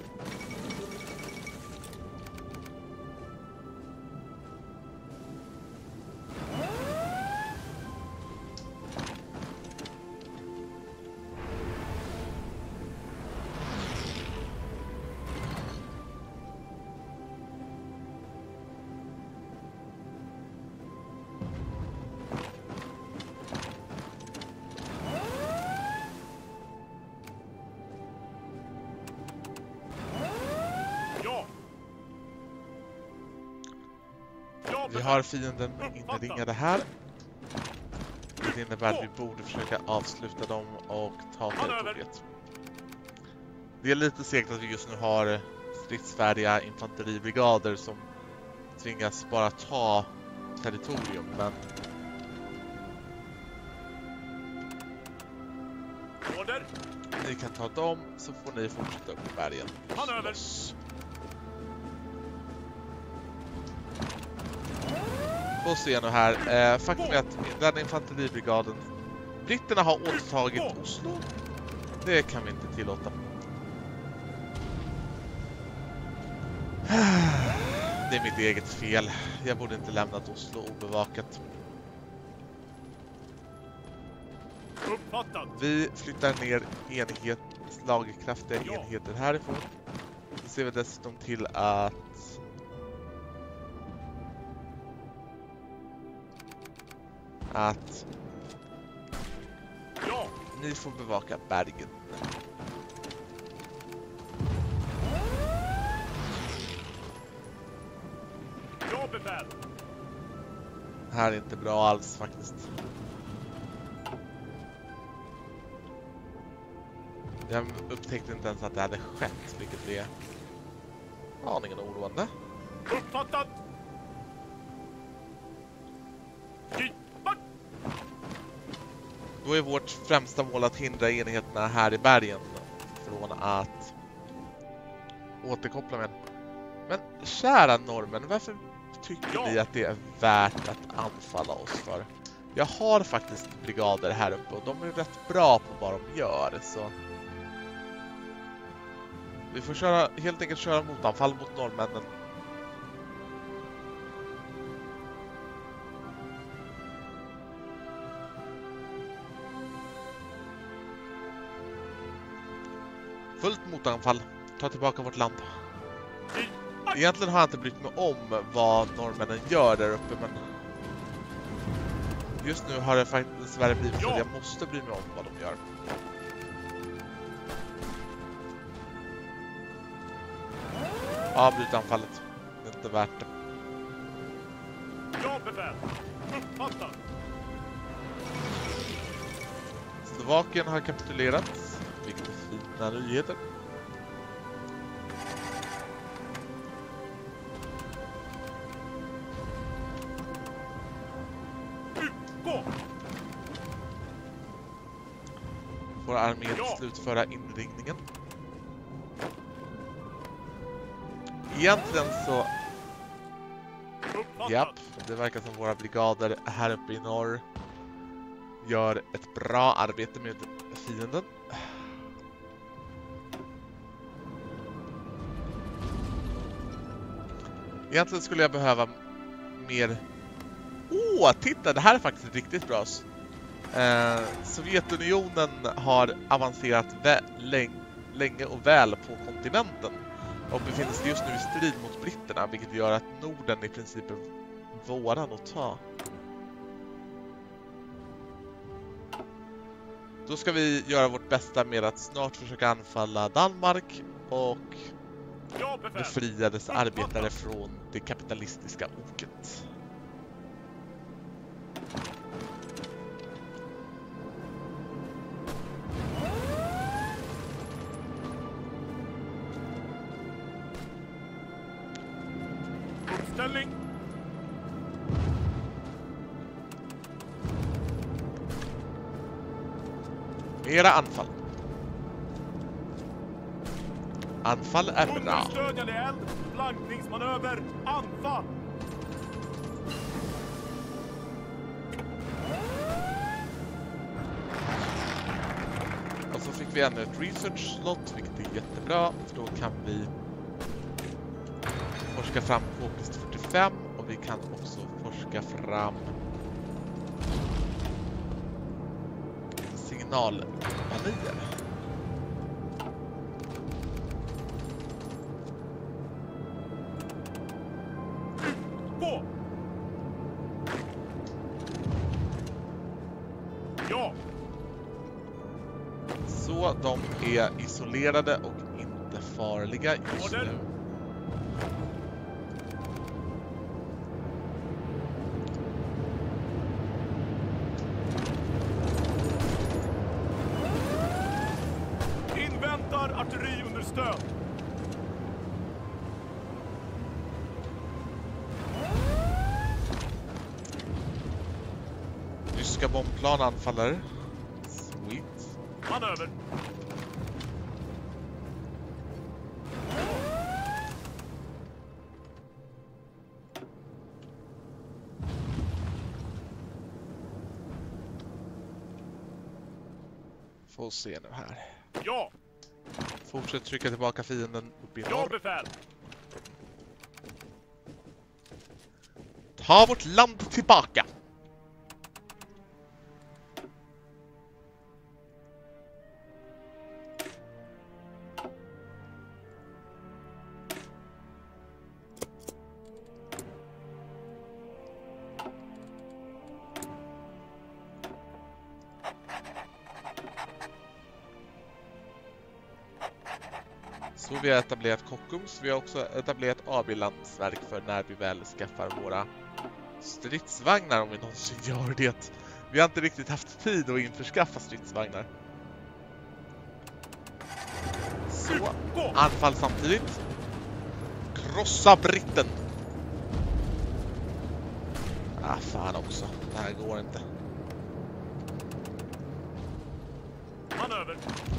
Vi har fienden inringade här. Det innebär att vi borde försöka avsluta dem och ta territoriet. Det är lite segt att vi just nu har stridsfärdiga infanteribrigader som tvingas bara ta territorium, men Order. ni kan ta dem så får ni fortsätta upp på bergen. Får se nu här. Faktum är att den infanteribrigaden, britterna har återtagit Oslo. Det kan vi inte tillåta. Det är mitt eget fel. Jag borde inte lämnat Oslo obevakat. Vi flyttar ner slagkraftiga enheter härifrån. Så ser vi dessutom till att att Ja, ni får bevaka bergen. ja befäl. Det här är inte bra alls faktiskt. Jag upptäckte inte ens att det hade skett, vilket är aningen oroande. Uppfattat. Gippar. Då är vårt främsta mål att hindra enheterna här i bergen från att återkoppla med. Men kära normen, varför tycker ni att det är värt att anfalla oss för? Jag har faktiskt brigader här uppe och de är rätt bra på vad de gör, så vi får helt enkelt köra motanfall mot norrmännen. Fullt motanfall. Ta tillbaka vårt land. Egentligen har jag inte brytt mig om vad norrmännen gör där uppe, men just nu har det faktiskt dessvärre blivit så att jag måste bry mig om vad de gör. Avbryt anfallet. Det är inte värt det. Ja befäl. Uppfattat. Slovakien har kapitulerat, vilket är fina nyheter. Gå. Får armén slutföra inringningen. Egentligen så... Uppfattat. Japp, det verkar som våra brigader här uppe i norr gör ett bra arbete med fienden. Egentligen skulle jag behöva mer... titta, det här är faktiskt riktigt bra. Sovjetunionen har avancerat länge och väl på kontinenten och befinner sig just nu i strid mot britterna, vilket gör att Norden i princip är våran att ta. Då ska vi göra vårt bästa med att snart försöka anfalla Danmark och befria dess arbetare från det kapitalistiska oket. Uppställning. Era anfall. Anfall är bra. Understödjande eld. Blankningsmanöver. Anfall. Och så fick vi ännu ett research slot, vilket är jättebra. För då kan vi forska fram K+45 och vi kan också forska fram signalbanier. Gå. Ja. Så de är isolerade och inte farliga just nu. Inväntar artilleriunderstöd. Ryska bombplan anfaller. Sweet. Manöver. Får se nu här. Ja. Fortsätt trycka tillbaka fienden upp i Ja norr. befäl. Ta vårt land tillbaka! Så vi har etablerat Kockums. Vi har också etablerat AB-landsverk för när vi väl skaffar våra stridsvagnar, om vi någonsin gör det. Vi har inte riktigt haft tid att införskaffa stridsvagnar. Så, anfall samtidigt. Krossa britten. Fan också. Det här går inte. Manöver.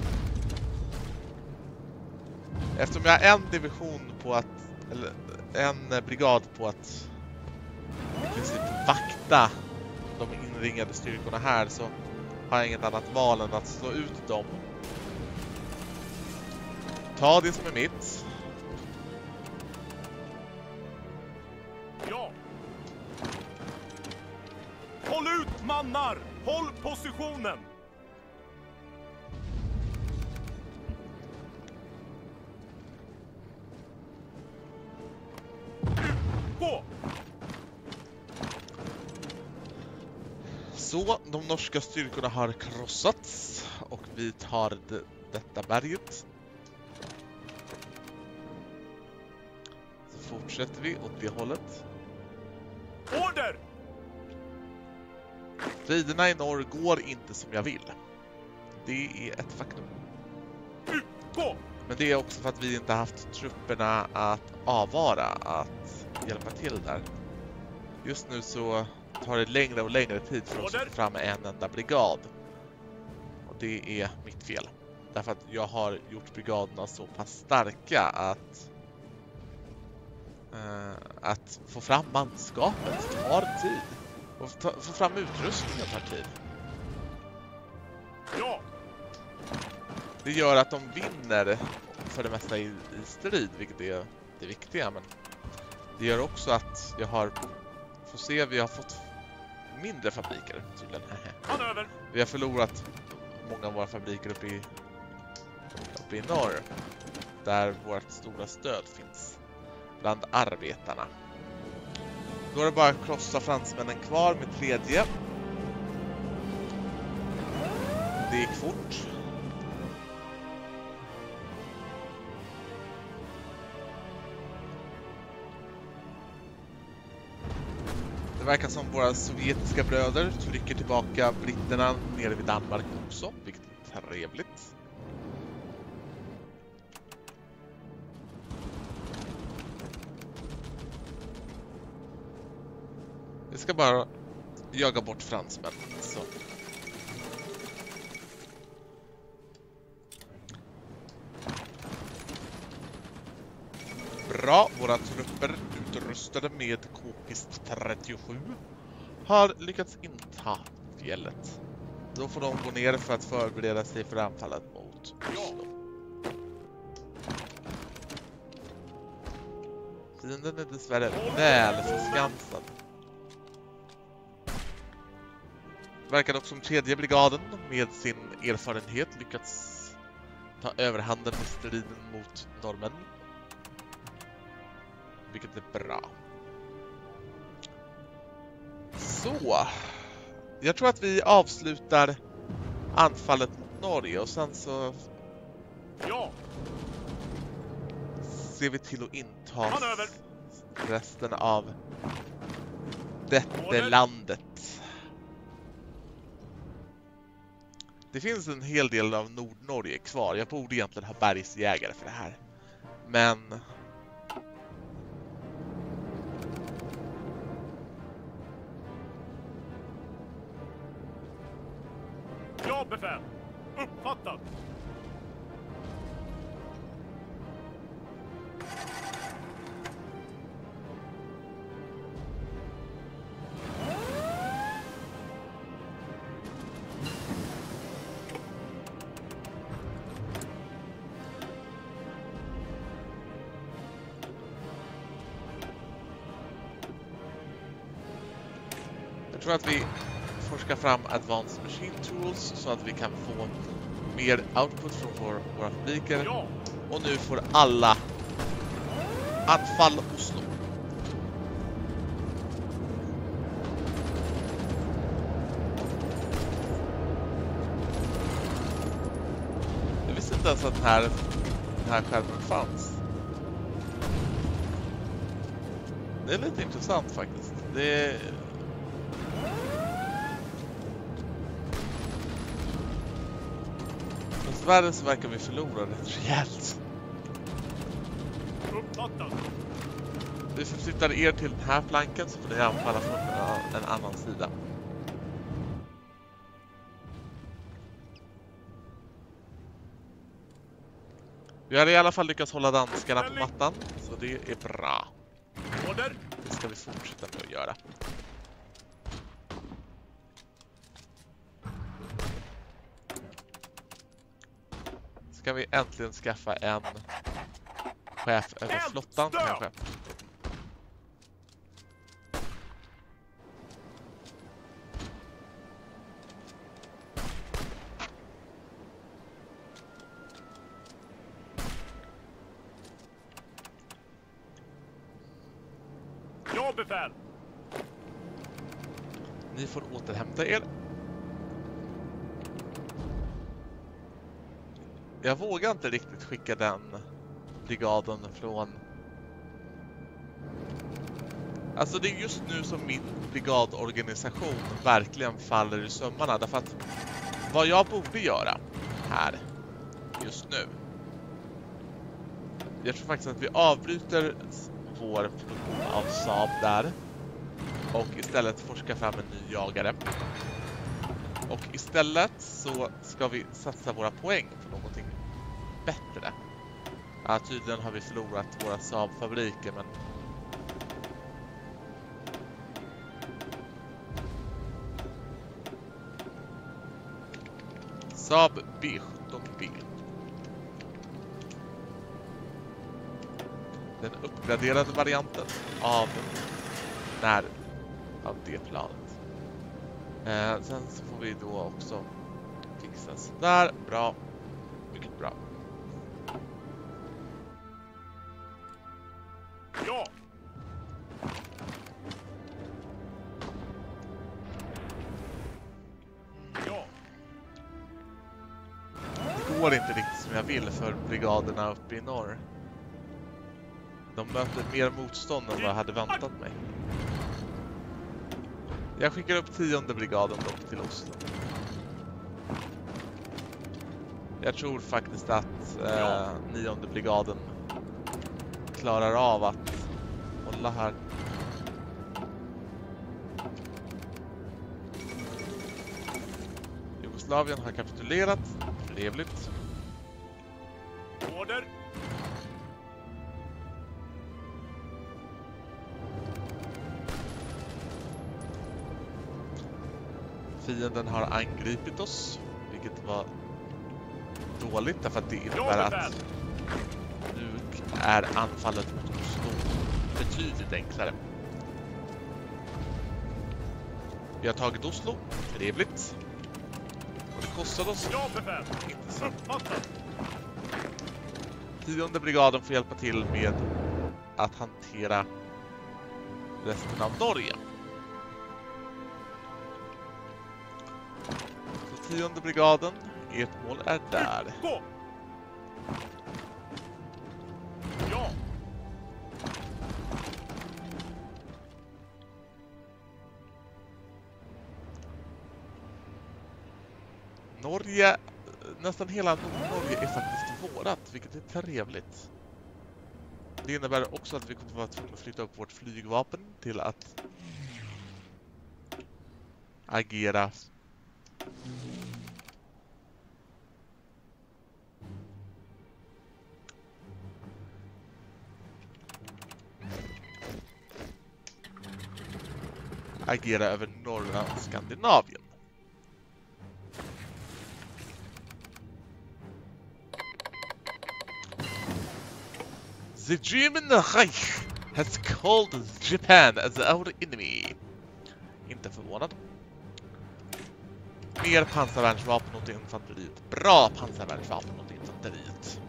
Eftersom jag har en division på att, eller en brigad på att i princip vakta de inringade styrkorna här, så har jag inget annat val än att slå ut dem. Ta det som är mitt. Ja. Håll ut, mannar! Håll positionen! Gå! Så, de norska styrkorna har krossats och vi tar detta berget. Så fortsätter vi åt det hållet. Order! Striderna i norr går inte som jag vill. Det är ett faktum. Gå! Men det är också för att vi inte haft trupperna att avvara, att hjälpa till där. Just nu så tar det längre och längre tid för oss att få fram en enda brigad. Och det är mitt fel. Därför att jag har gjort brigaderna så pass starka att få fram manskapet tar tid. Och få fram utrustningen tar tid. Ja. Det gör att de vinner för det mesta i strid, vilket är det viktiga. Men det gör också att jag har, får se, vi har fått mindre fabriker tydligen. Manöver. Vi har förlorat många av våra fabriker uppe i norr, där vårt stora stöd finns bland arbetarna. Då är det bara att krossa fransmännen kvar med tredje. Det gick fort. Det verkar som våra sovjetiska bröder trycker tillbaka britterna nere vid Danmark också, vilket är trevligt. Vi ska bara jaga bort fransmän. Så. Bra, våra trupper utrustade med K-pist 37 har lyckats inta fjället. Då får de gå ner för att förbereda sig för anfallet mot Oslo. Fienden är dessvärre väl förskansad. Det verkar dock som tredje brigaden med sin erfarenhet lyckats ta överhanden i striden mot norrmän. Vilket är bra. Så. Jag tror att vi avslutar anfallet mot Norge och sen så ser vi till att inta resten av detta landet. Det finns en hel del av Nordnorge kvar. Jag borde egentligen ha bergsjägare för det här. Men ja, befäl. Uppfattat. jag tror att vi forskar fram Advanced Machine Tools så att vi kan få mer output från våra fabriker. Ja. Och nu får alla anfall Oslo. Jag visste inte ens att den här här skärmen fanns. Det är lite intressant faktiskt. Dessvärre så verkar vi förlora rätt rejält. Vi förflyttar er till den här flanken så får ni anfalla från en annan sida. Vi har i alla fall lyckats hålla danskarna på mattan, så det är bra. Det ska vi fortsätta med att göra. Ska vi äntligen skaffa en chef över flottan kanske? Ja, befäl! Ni får återhämta er. Jag vågar inte riktigt skicka den brigaden från... Alltså det är just nu som min brigadorganisation verkligen faller i sömmarna. Därför att vad jag borde göra här just nu. Jag tror faktiskt att vi avbryter vår produktion av Saab där. Och istället forskar fram en ny jagare. Och istället så ska vi satsa våra poäng på någonting bättre. Ja, tydligen har vi förlorat våra Saab-fabriker, men... Saab B17B. Den uppgraderade varianten av det planet. Sen så får vi då också fixa sådär. Bra. Mycket bra. Ja! Ja! Det går inte riktigt som jag vill för brigaderna uppe i norr. De möter mer motstånd än vad jag hade väntat mig. Jag skickar upp 10:e brigaden dock till Oslo. Jag tror faktiskt att 9:e brigaden klarar av att hålla här. Jugoslavien har kapitulerat. Trevligt. Order! Fienden har angripit oss, vilket var dåligt därför att det innebär att nu är anfallet mot Oslo betydligt enklare. Vi har tagit Oslo, trevligt. Och det kostar oss inte så. 10:e brigaden får hjälpa till med att hantera resten av Norge. 10:e brigaden, ert mål är där. Gå! Ja! Norge, nästan hela Norge är faktiskt vårat, vilket är trevligt. Det innebär också att vi kommer att vara tvungna att flytta upp vårt flygvapen till att agera över norra Skandinavien. The German Reich has called Japan as our enemy. Inte förvånad. Mer pansarvärnsvapen åt infanteriet. Bra pansarvärnsvapen åt infanteriet.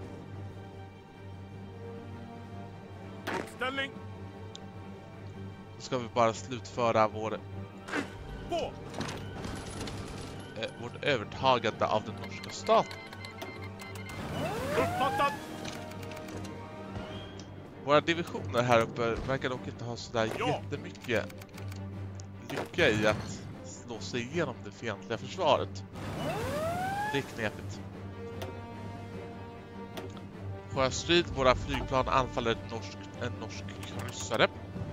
Uppställning! Då ska vi bara slutföra vårt övertagande av den norska staten. Uppfattat! Våra divisioner här uppe verkar dock inte ha sådär jättemycket lycka i att slå sig igenom det fientliga försvaret. Det är knepigt. Sjöstrid, våra flygplan anfaller en norsk kryssare.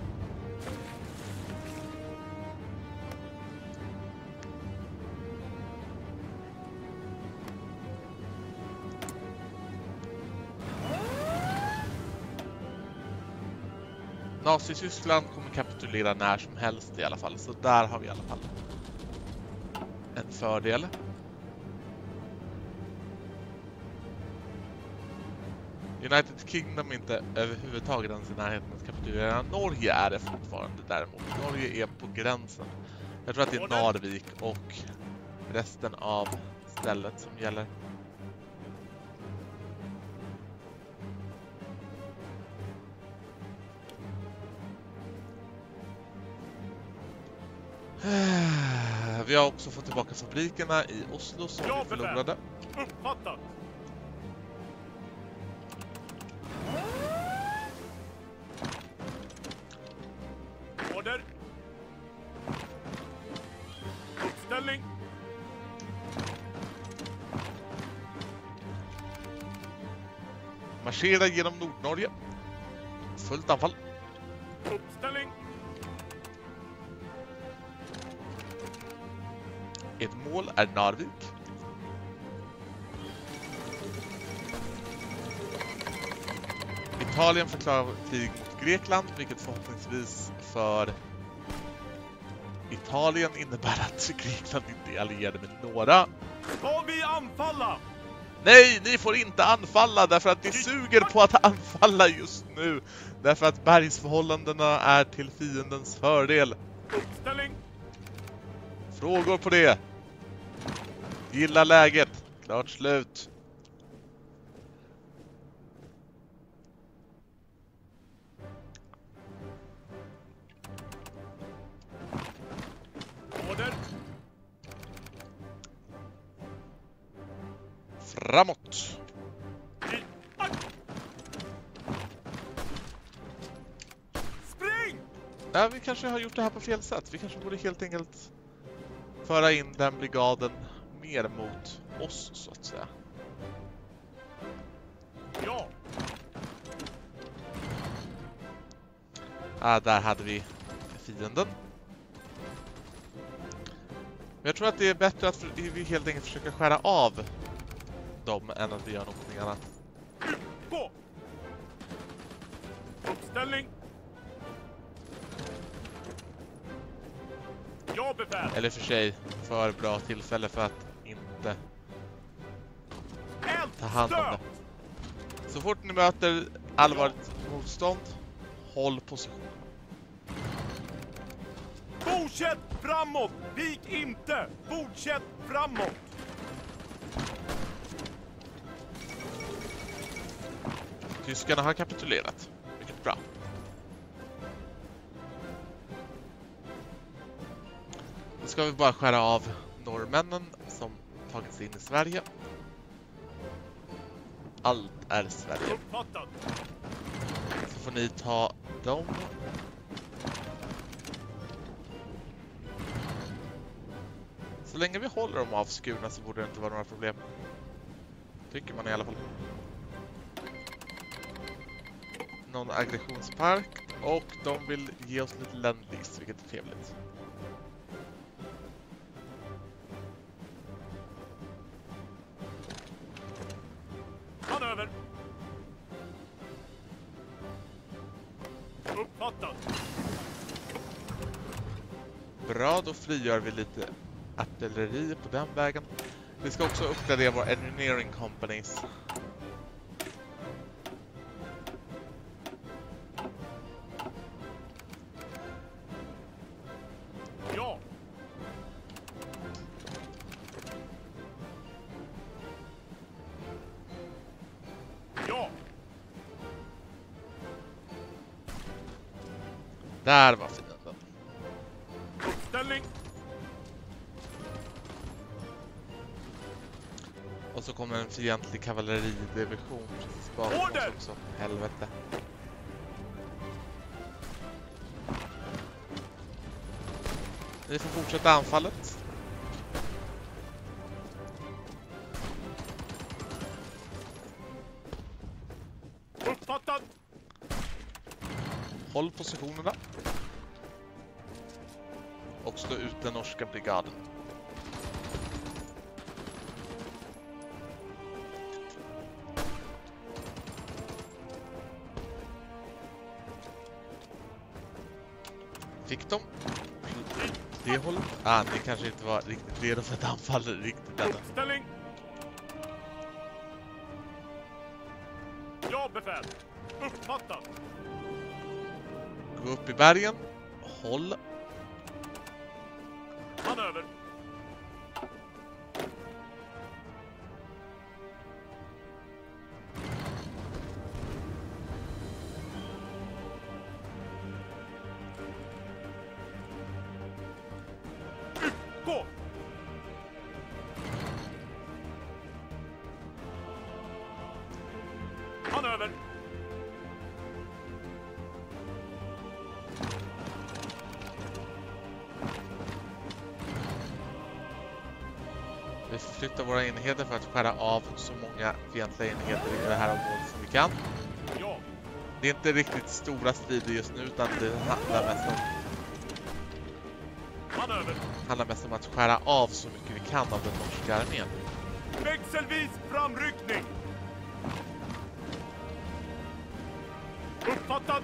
Nazi-Tyskland kommer kapitulera när som helst i alla fall. Så där har vi i alla fall en fördel. United Kingdom inte överhuvudtaget ens i närheten att kapitulera. Norge är det fortfarande däremot. Norge är på gränsen. Jag tror att det är Narvik och resten av stället som gäller. Vi har också fått tillbaka fabrikerna i Oslo som vi förlorade. Uppfattat. Order. Uppställning. Marschera genom Nordnorge. Fullt anfall. Uppställning. Ett mål är Narvik. Italien förklarar krig mot Grekland, vilket förhoppningsvis för Italien innebär att Grekland inte är allierade med några. Ska vi anfalla? Nej, ni får inte anfalla därför att ni suger på att anfalla just nu. Därför att bergsförhållandena är till fiendens fördel. Uppställning. Frågor på det? Gilla läget. Klart slut. Order. Framåt. Spring! Ja, vi kanske har gjort det här på fel sätt. Vi kanske borde helt enkelt föra in den brigaden mer mot oss, så att säga. Ja. Där hade vi fienden. Men jag tror att det är bättre att vi helt enkelt försöker skära av dem än att vi gör någonting annat. Gå! Uppställning. Ja, befäl. Eller för sig, för bra tillfälle för att inte ta hand om det. Så fort ni möter allvarligt motstånd, håll position. Fortsätt framåt! Vik inte! Fortsätt framåt! Tyskarna har kapitulerat. Mycket bra. Nu ska vi bara skära av norrmännen som tagit sig in i Sverige. Allt är Sverige. Uppfattat. Så får ni ta dem. Så länge vi håller dem avskurna så borde det inte vara några problem. Tycker man i alla fall. Någon aggressionspark. Och de vill ge oss lite ländlis, vilket är trevligt. Manöver. Uppfattat. Bra, då frigör vi lite artilleri på den vägen. Vi ska också uppgradera våra engineering companies. Ja. Ja. Där var fienden. Uppställning. Och så kommer en fientlig kavalleridivision precis bakom oss också. Helvete. Ni får fortsätta anfallet. Uppfattat! Håll positionerna. Och slå ut den norska brigaden. Fick de? Det hållet? Ni kanske inte var riktigt redo för ett anfall riktigt ännu. Ställning! Ja, befäl! Uppfattat! Gå upp i bergen. Håll. Manöver! Gå! Manöver! Vi förflyttar våra enheter för att skära av så många fientliga enheter i det här området som vi kan. Ja, Det är inte riktigt stora strider just nu, utan det handlar mest om att skära av så mycket vi kan av den norska armén. växelvis framryckning! Uppfattat!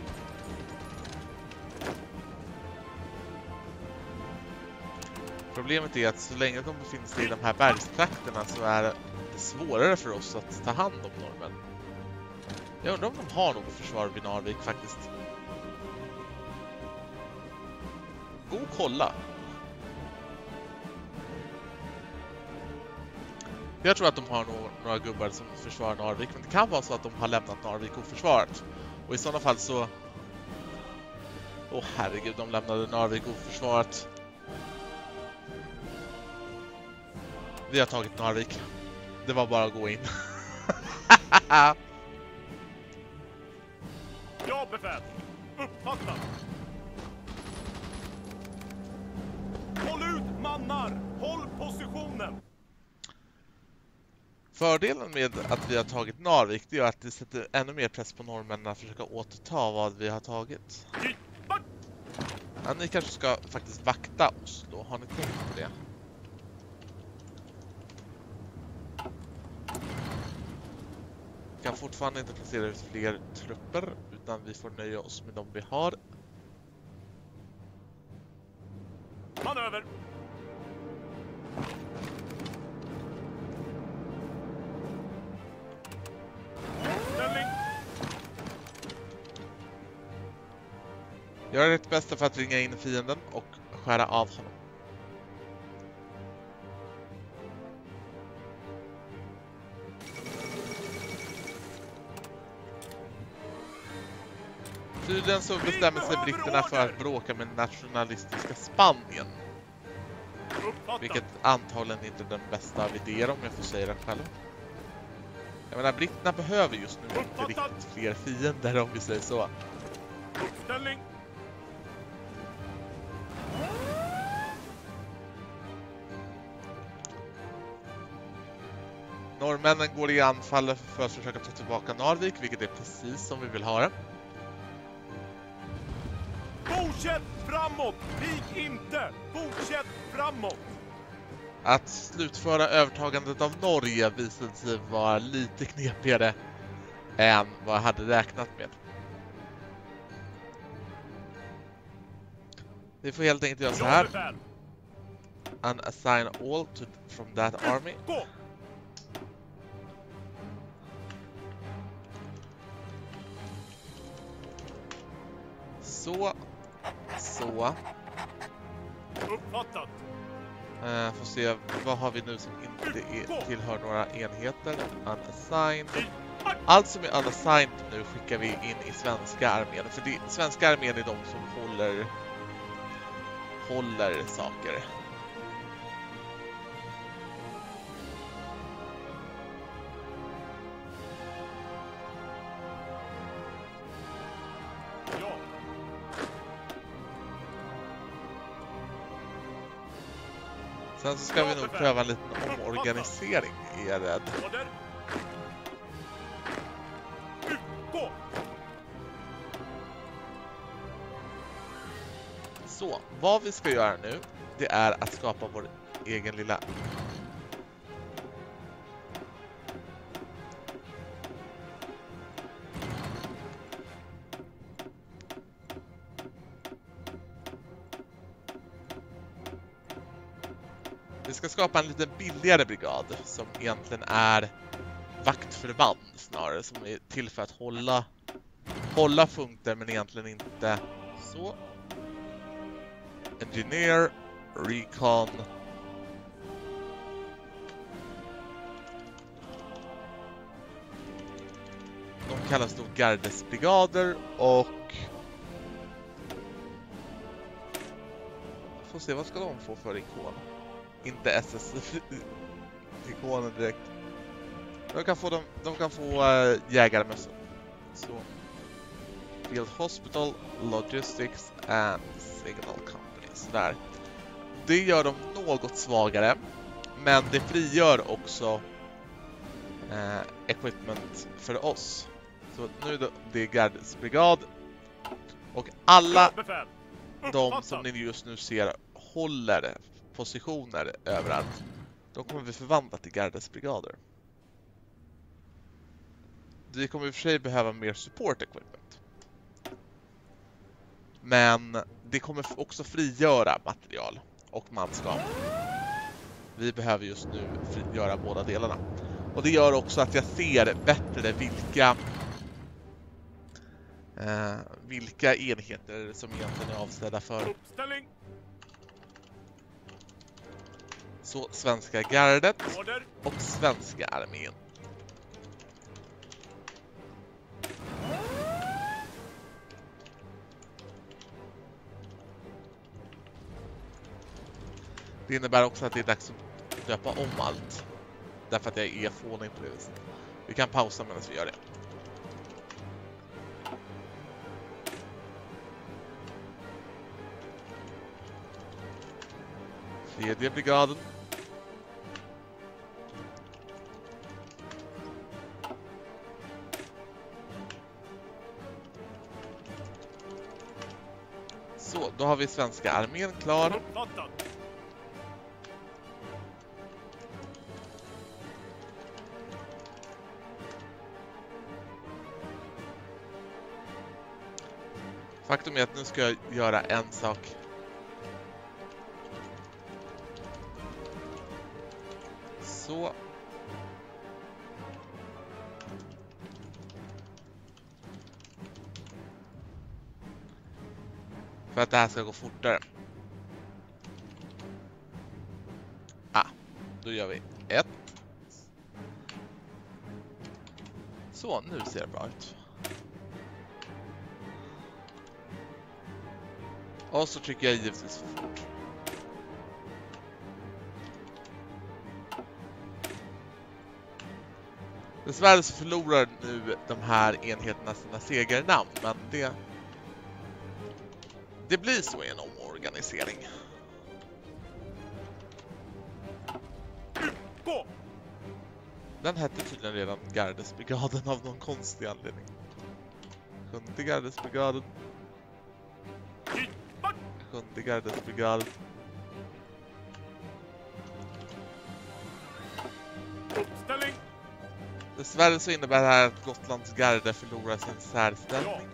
Problemet är att så länge de befinner sig i de här bergstrakterna så är det svårare för oss att ta hand om normen. Jag undrar om de har något försvar vid Narvik faktiskt. Gå och kolla. Jag tror att de har några gubbar som försvarar Narvik, men det kan vara så att de har lämnat Narvik oförsvarat. Och i sådana fall så... Åh herregud, de lämnade Narvik oförsvarat. Vi har tagit Narvik. Det var bara att gå in. Ja, befäl! Uppfattat! Håll ut, mannar! Håll positionen! Fördelen med att vi har tagit Narvik, det är att det sätter ännu mer press på norrmännen att försöka återta vad vi har tagit. Ja, ni kanske ska faktiskt vakta oss då. Har ni tänkt på det? Vi kan fortfarande inte placera ut fler trupper, utan vi får nöja oss med de vi har. Manöver! Ställning! Gör ert bästa för att ringa in fienden och skära av honom. Tydligen så bestämmer sig britterna för att bråka med nationalistiska Spanien. Uppfattat! Vilket antagligen inte är den bästa av idéer, om jag får säga det själv. Jag menar, britterna behöver just nu inte riktigt fler fiender, om vi säger så. Uppställning! Norrmännen går i anfall för att försöka ta tillbaka Narvik, vilket är precis som vi vill ha det. Fortsätt framåt! Vik inte! Fortsätt framåt! Att slutföra övertagandet av Norge visade sig vara lite knepigare än vad jag hade räknat med. Vi får helt enkelt göra så här. befäl! Unassign all from that army. Gå! Så. Uppfattat! Får se, vad har vi nu som inte tillhör några enheter? Unassigned. Allt som är unassigned nu skickar vi in i svenska armén. För svenska armén är de som håller saker. Ja. Sen så ska vi nog pröva en liten omorganisering, är jag rädd. Order. Gå. Så, vad vi ska göra nu, det är att skapa vår egen lilla... Vi ska skapa en lite billigare brigad som egentligen är vaktförband snarare, som är till för att hålla punkter men egentligen inte så. Engineer, Recon. De kallas då gardesbrigader och får se vad ska de få för ikon. Inte SS-ikonen direkt. De kan få jägarmössor. Så Field Hospital, Logistics and Signal Company. Sådär. Det gör dem något svagare, men det frigör också equipment för oss. Så nu är det gardesbrigad och alla de som ni just nu ser håller positioner överallt. De kommer vi förvandla till gardesbrigader. Vi kommer i och för sig behöva mer support equipment. Men det kommer också frigöra material och manskap. Vi behöver just nu frigöra båda delarna. Och det gör också att jag ser bättre vilka enheter som egentligen är avsedda för. Uppställning. Så svenska gardet Order. och svenska armén. Det innebär också att det är dags att döpa om allt. Därför att jag är fånig på det viset. Vi kan pausa medan vi gör det. Tredje brigaden. Så, då har vi svenska armén klar. Uppfattat. Faktum är att nu ska jag göra en sak. Så. För att det här ska gå fortare. Då gör vi 1. Så, nu ser det bra ut. Och så trycker jag givetvis för fort. Dessvärre så förlorar nu de här enheterna sina segernamn, men det blir så i en omorganisering. Gå. Den hette tydligen redan gardesbrigaden av någon konstig anledning. 7:e gardesbrigaden. 7:e gardesbrigaden. Uppställning. Dessvärre så innebär det här att Gotlands garde förlorar sin särställning.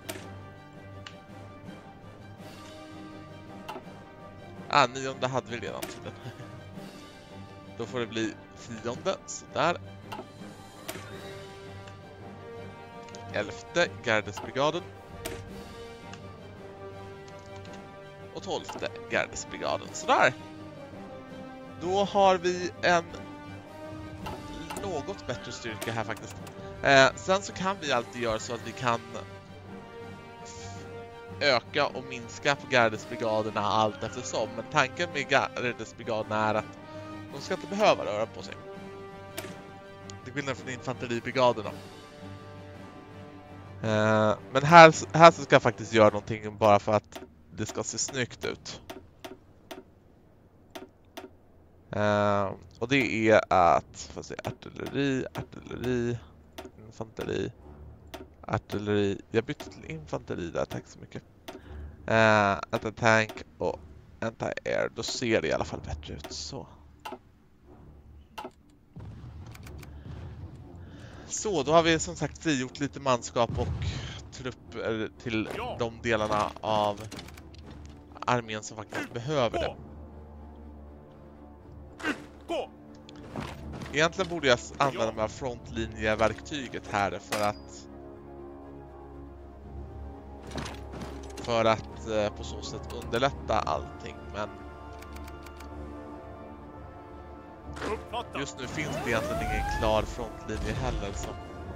9:e hade vi redan tydligen. Då får det bli 10:e, sådär. 11:e gardesbrigaden. Och 12:e gardesbrigaden, sådär. Då har vi en något bättre styrka här faktiskt. Sen så kan vi alltid göra så att vi kan öka och minska på gardesbrigaderna allt eftersom. Men tanken med gardesbrigaderna är att de ska inte behöva röra på sig. Det skillnad från infanteribrigaderna. Men här så ska jag faktiskt göra någonting bara för att det ska se snyggt ut. Och det är att får se, artilleri, infanteri, artilleri. Jag bytte till infanteri där, tack så mycket. Anti-tank och anti-air. Då ser det i alla fall bättre ut så. Så, då har vi som sagt frigjort lite manskap och trupper till de delarna av armén som faktiskt behöver det. Egentligen borde jag använda mig av frontlinjeverktyget här för att på så sätt underlätta allting, men just nu finns det egentligen ingen klar frontlinje heller som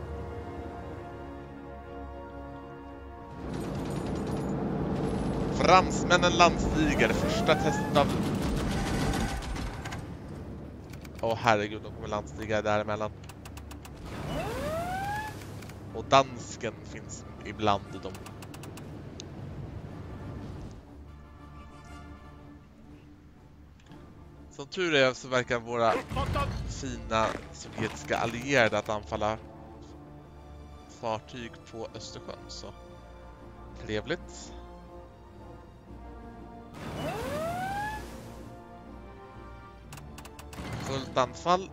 fransmännen landstiger, första testet av... Åh herregud, de kommer landstiga däremellan. Och dansken finns ibland i dem. Som tur är så verkar våra fina sovjetiska allierade att anfalla fartyg på Östersjön, så trevligt. Fullt anfall.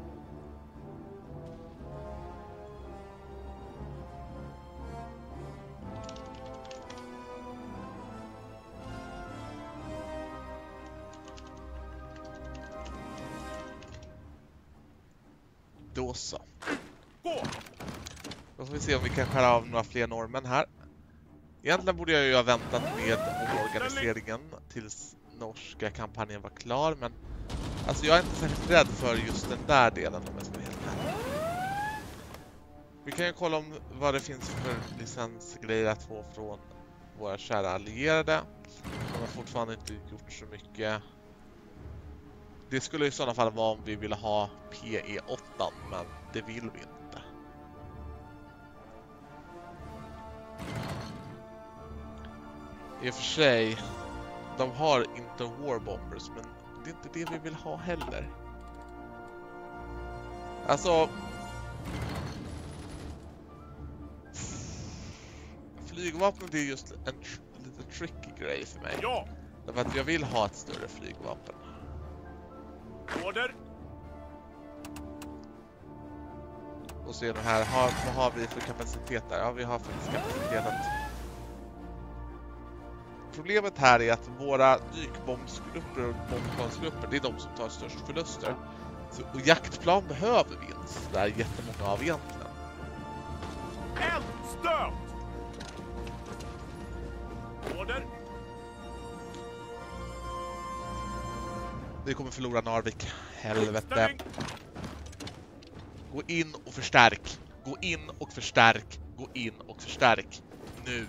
Då så. Då får vi se om vi kan skära av några fler norrmän här. Egentligen borde jag ju ha väntat med omorganiseringen tills norska kampanjen var klar, men alltså jag är inte särskilt rädd för just den där delen om jag ska vara helt ärlig. Vi kan ju kolla om vad det finns för licensgrejer att få från våra kära allierade. De har fortfarande inte gjort så mycket. Det skulle i sådana fall vara om vi ville ha PE8, men det vill vi inte. I och för sig, de har inte warbombers, men det är inte det vi vill ha heller. Alltså, flygvapnet är just en lite tricky grej för mig. Ja. Därför att jag vill ha ett större flygvapen. Order. Och se här, vad har vi för kapacitet där? Ja, vi har faktiskt kapacitet att... Problemet här är att våra dykbombsgrupper och bombplansgrupper, det är de som tar störst förluster. Och jaktplan behöver vi inte så där jättemånga av egentligen. Eldstöt! Order. Vi kommer förlora Narvik. Helvete. Gå in och förstärk. Gå in och förstärk. Gå in och förstärk. Nu.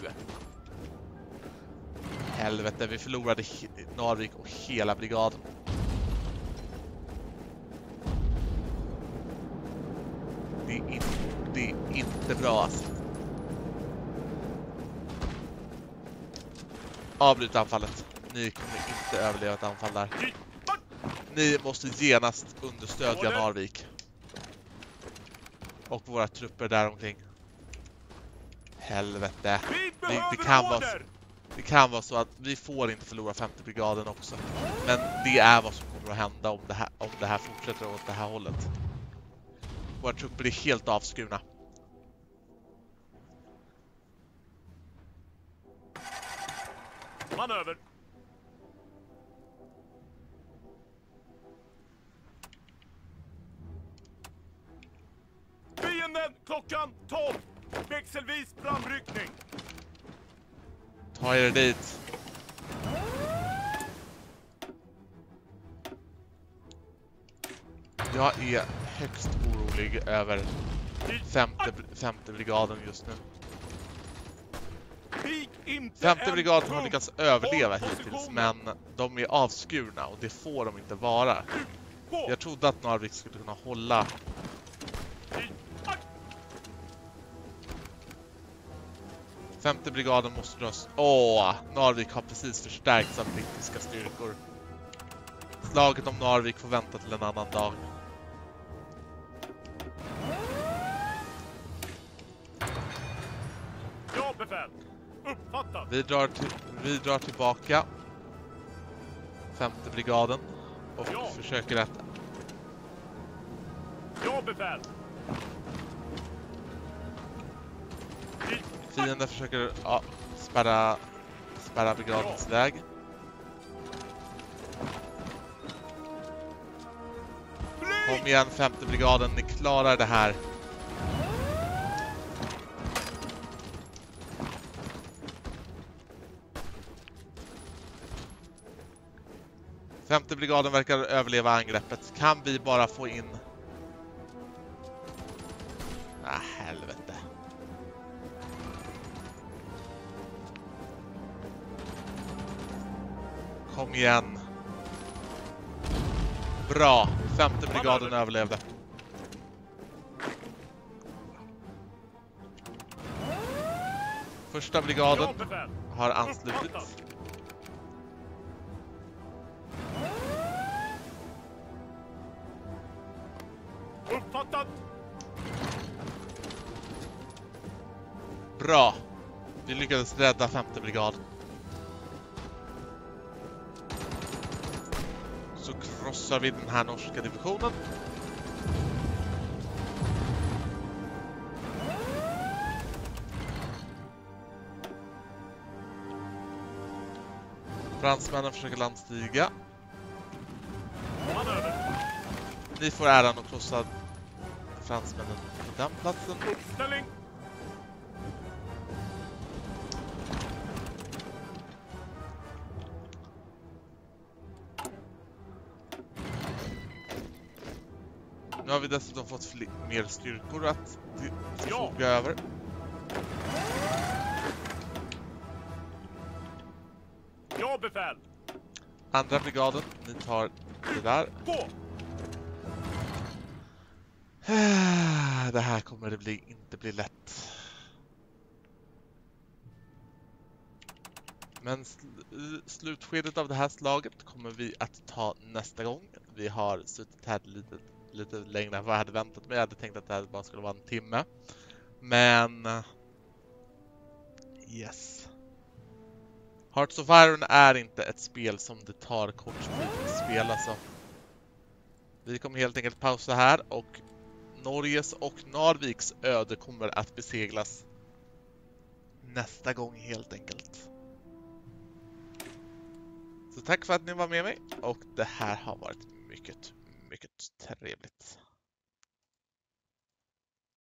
Helvete, vi förlorade Narvik och hela brigaden. Det är inte bra alltså. Avbryt anfallet. Ni kommer inte överleva ett anfall där. Ni måste genast understödja Narvik. Och våra trupper där omkring. Helvete. Det kan vara så att vi får inte förlora 50 brigaden också. Men det är vad som kommer att hända om det här fortsätter åt det här hållet. Våra trupper är helt avskurna. Manöver. Fienden klockan 12. Växelvis framryckning. Ta er dit. Jag är högst orolig över femte brigaden just nu. Femte brigaden har lyckats överleva hittills, men de är avskurna och det får de inte vara. Jag trodde att Narvik skulle kunna hålla. Femte brigaden måste dras. Narvik har precis förstärkts av brittiska styrkor. slaget om Narvik får vänta till en annan dag. Ja, befäl. Uppfattat. Vi drar tillbaka 5:e brigaden och Ja. försöker att... Ja, befäl. Fienden försöker spärra brigadens väg. Kom igen 5:e brigaden, ni klarar det här. Femte brigaden verkar överleva angreppet. Kan vi bara få in... helvete. Kom igen. Bra. Femte brigaden överlevde. Första brigaden har anslutit. Uppfattat. Bra. Vi lyckades rädda 5:e brigaden. Så krossar vi den här norska divisionen. Fransmännen försöker landstiga. Ni får äran att krossa fransmännen på den platsen. Uppställning. Nu har vi dessutom fått mer styrkor att förfoga över. Ja, befäl. Andra brigaden, ni tar det där. Gå. Det här kommer det inte bli lätt. Men slutskedet av det här slaget kommer vi att ta nästa gång. Vi har suttit här lite längre än vad jag hade väntat mig. Jag hade tänkt att det här bara skulle vara en timme. Men... yes. Hearts of Iron är inte ett spel som det tar kort tid att spela, så vi kommer helt enkelt pausa här och Norges och Narviks öde kommer att beseglas nästa gång helt enkelt. Så tack för att ni var med mig och det här har varit mycket, mycket trevligt.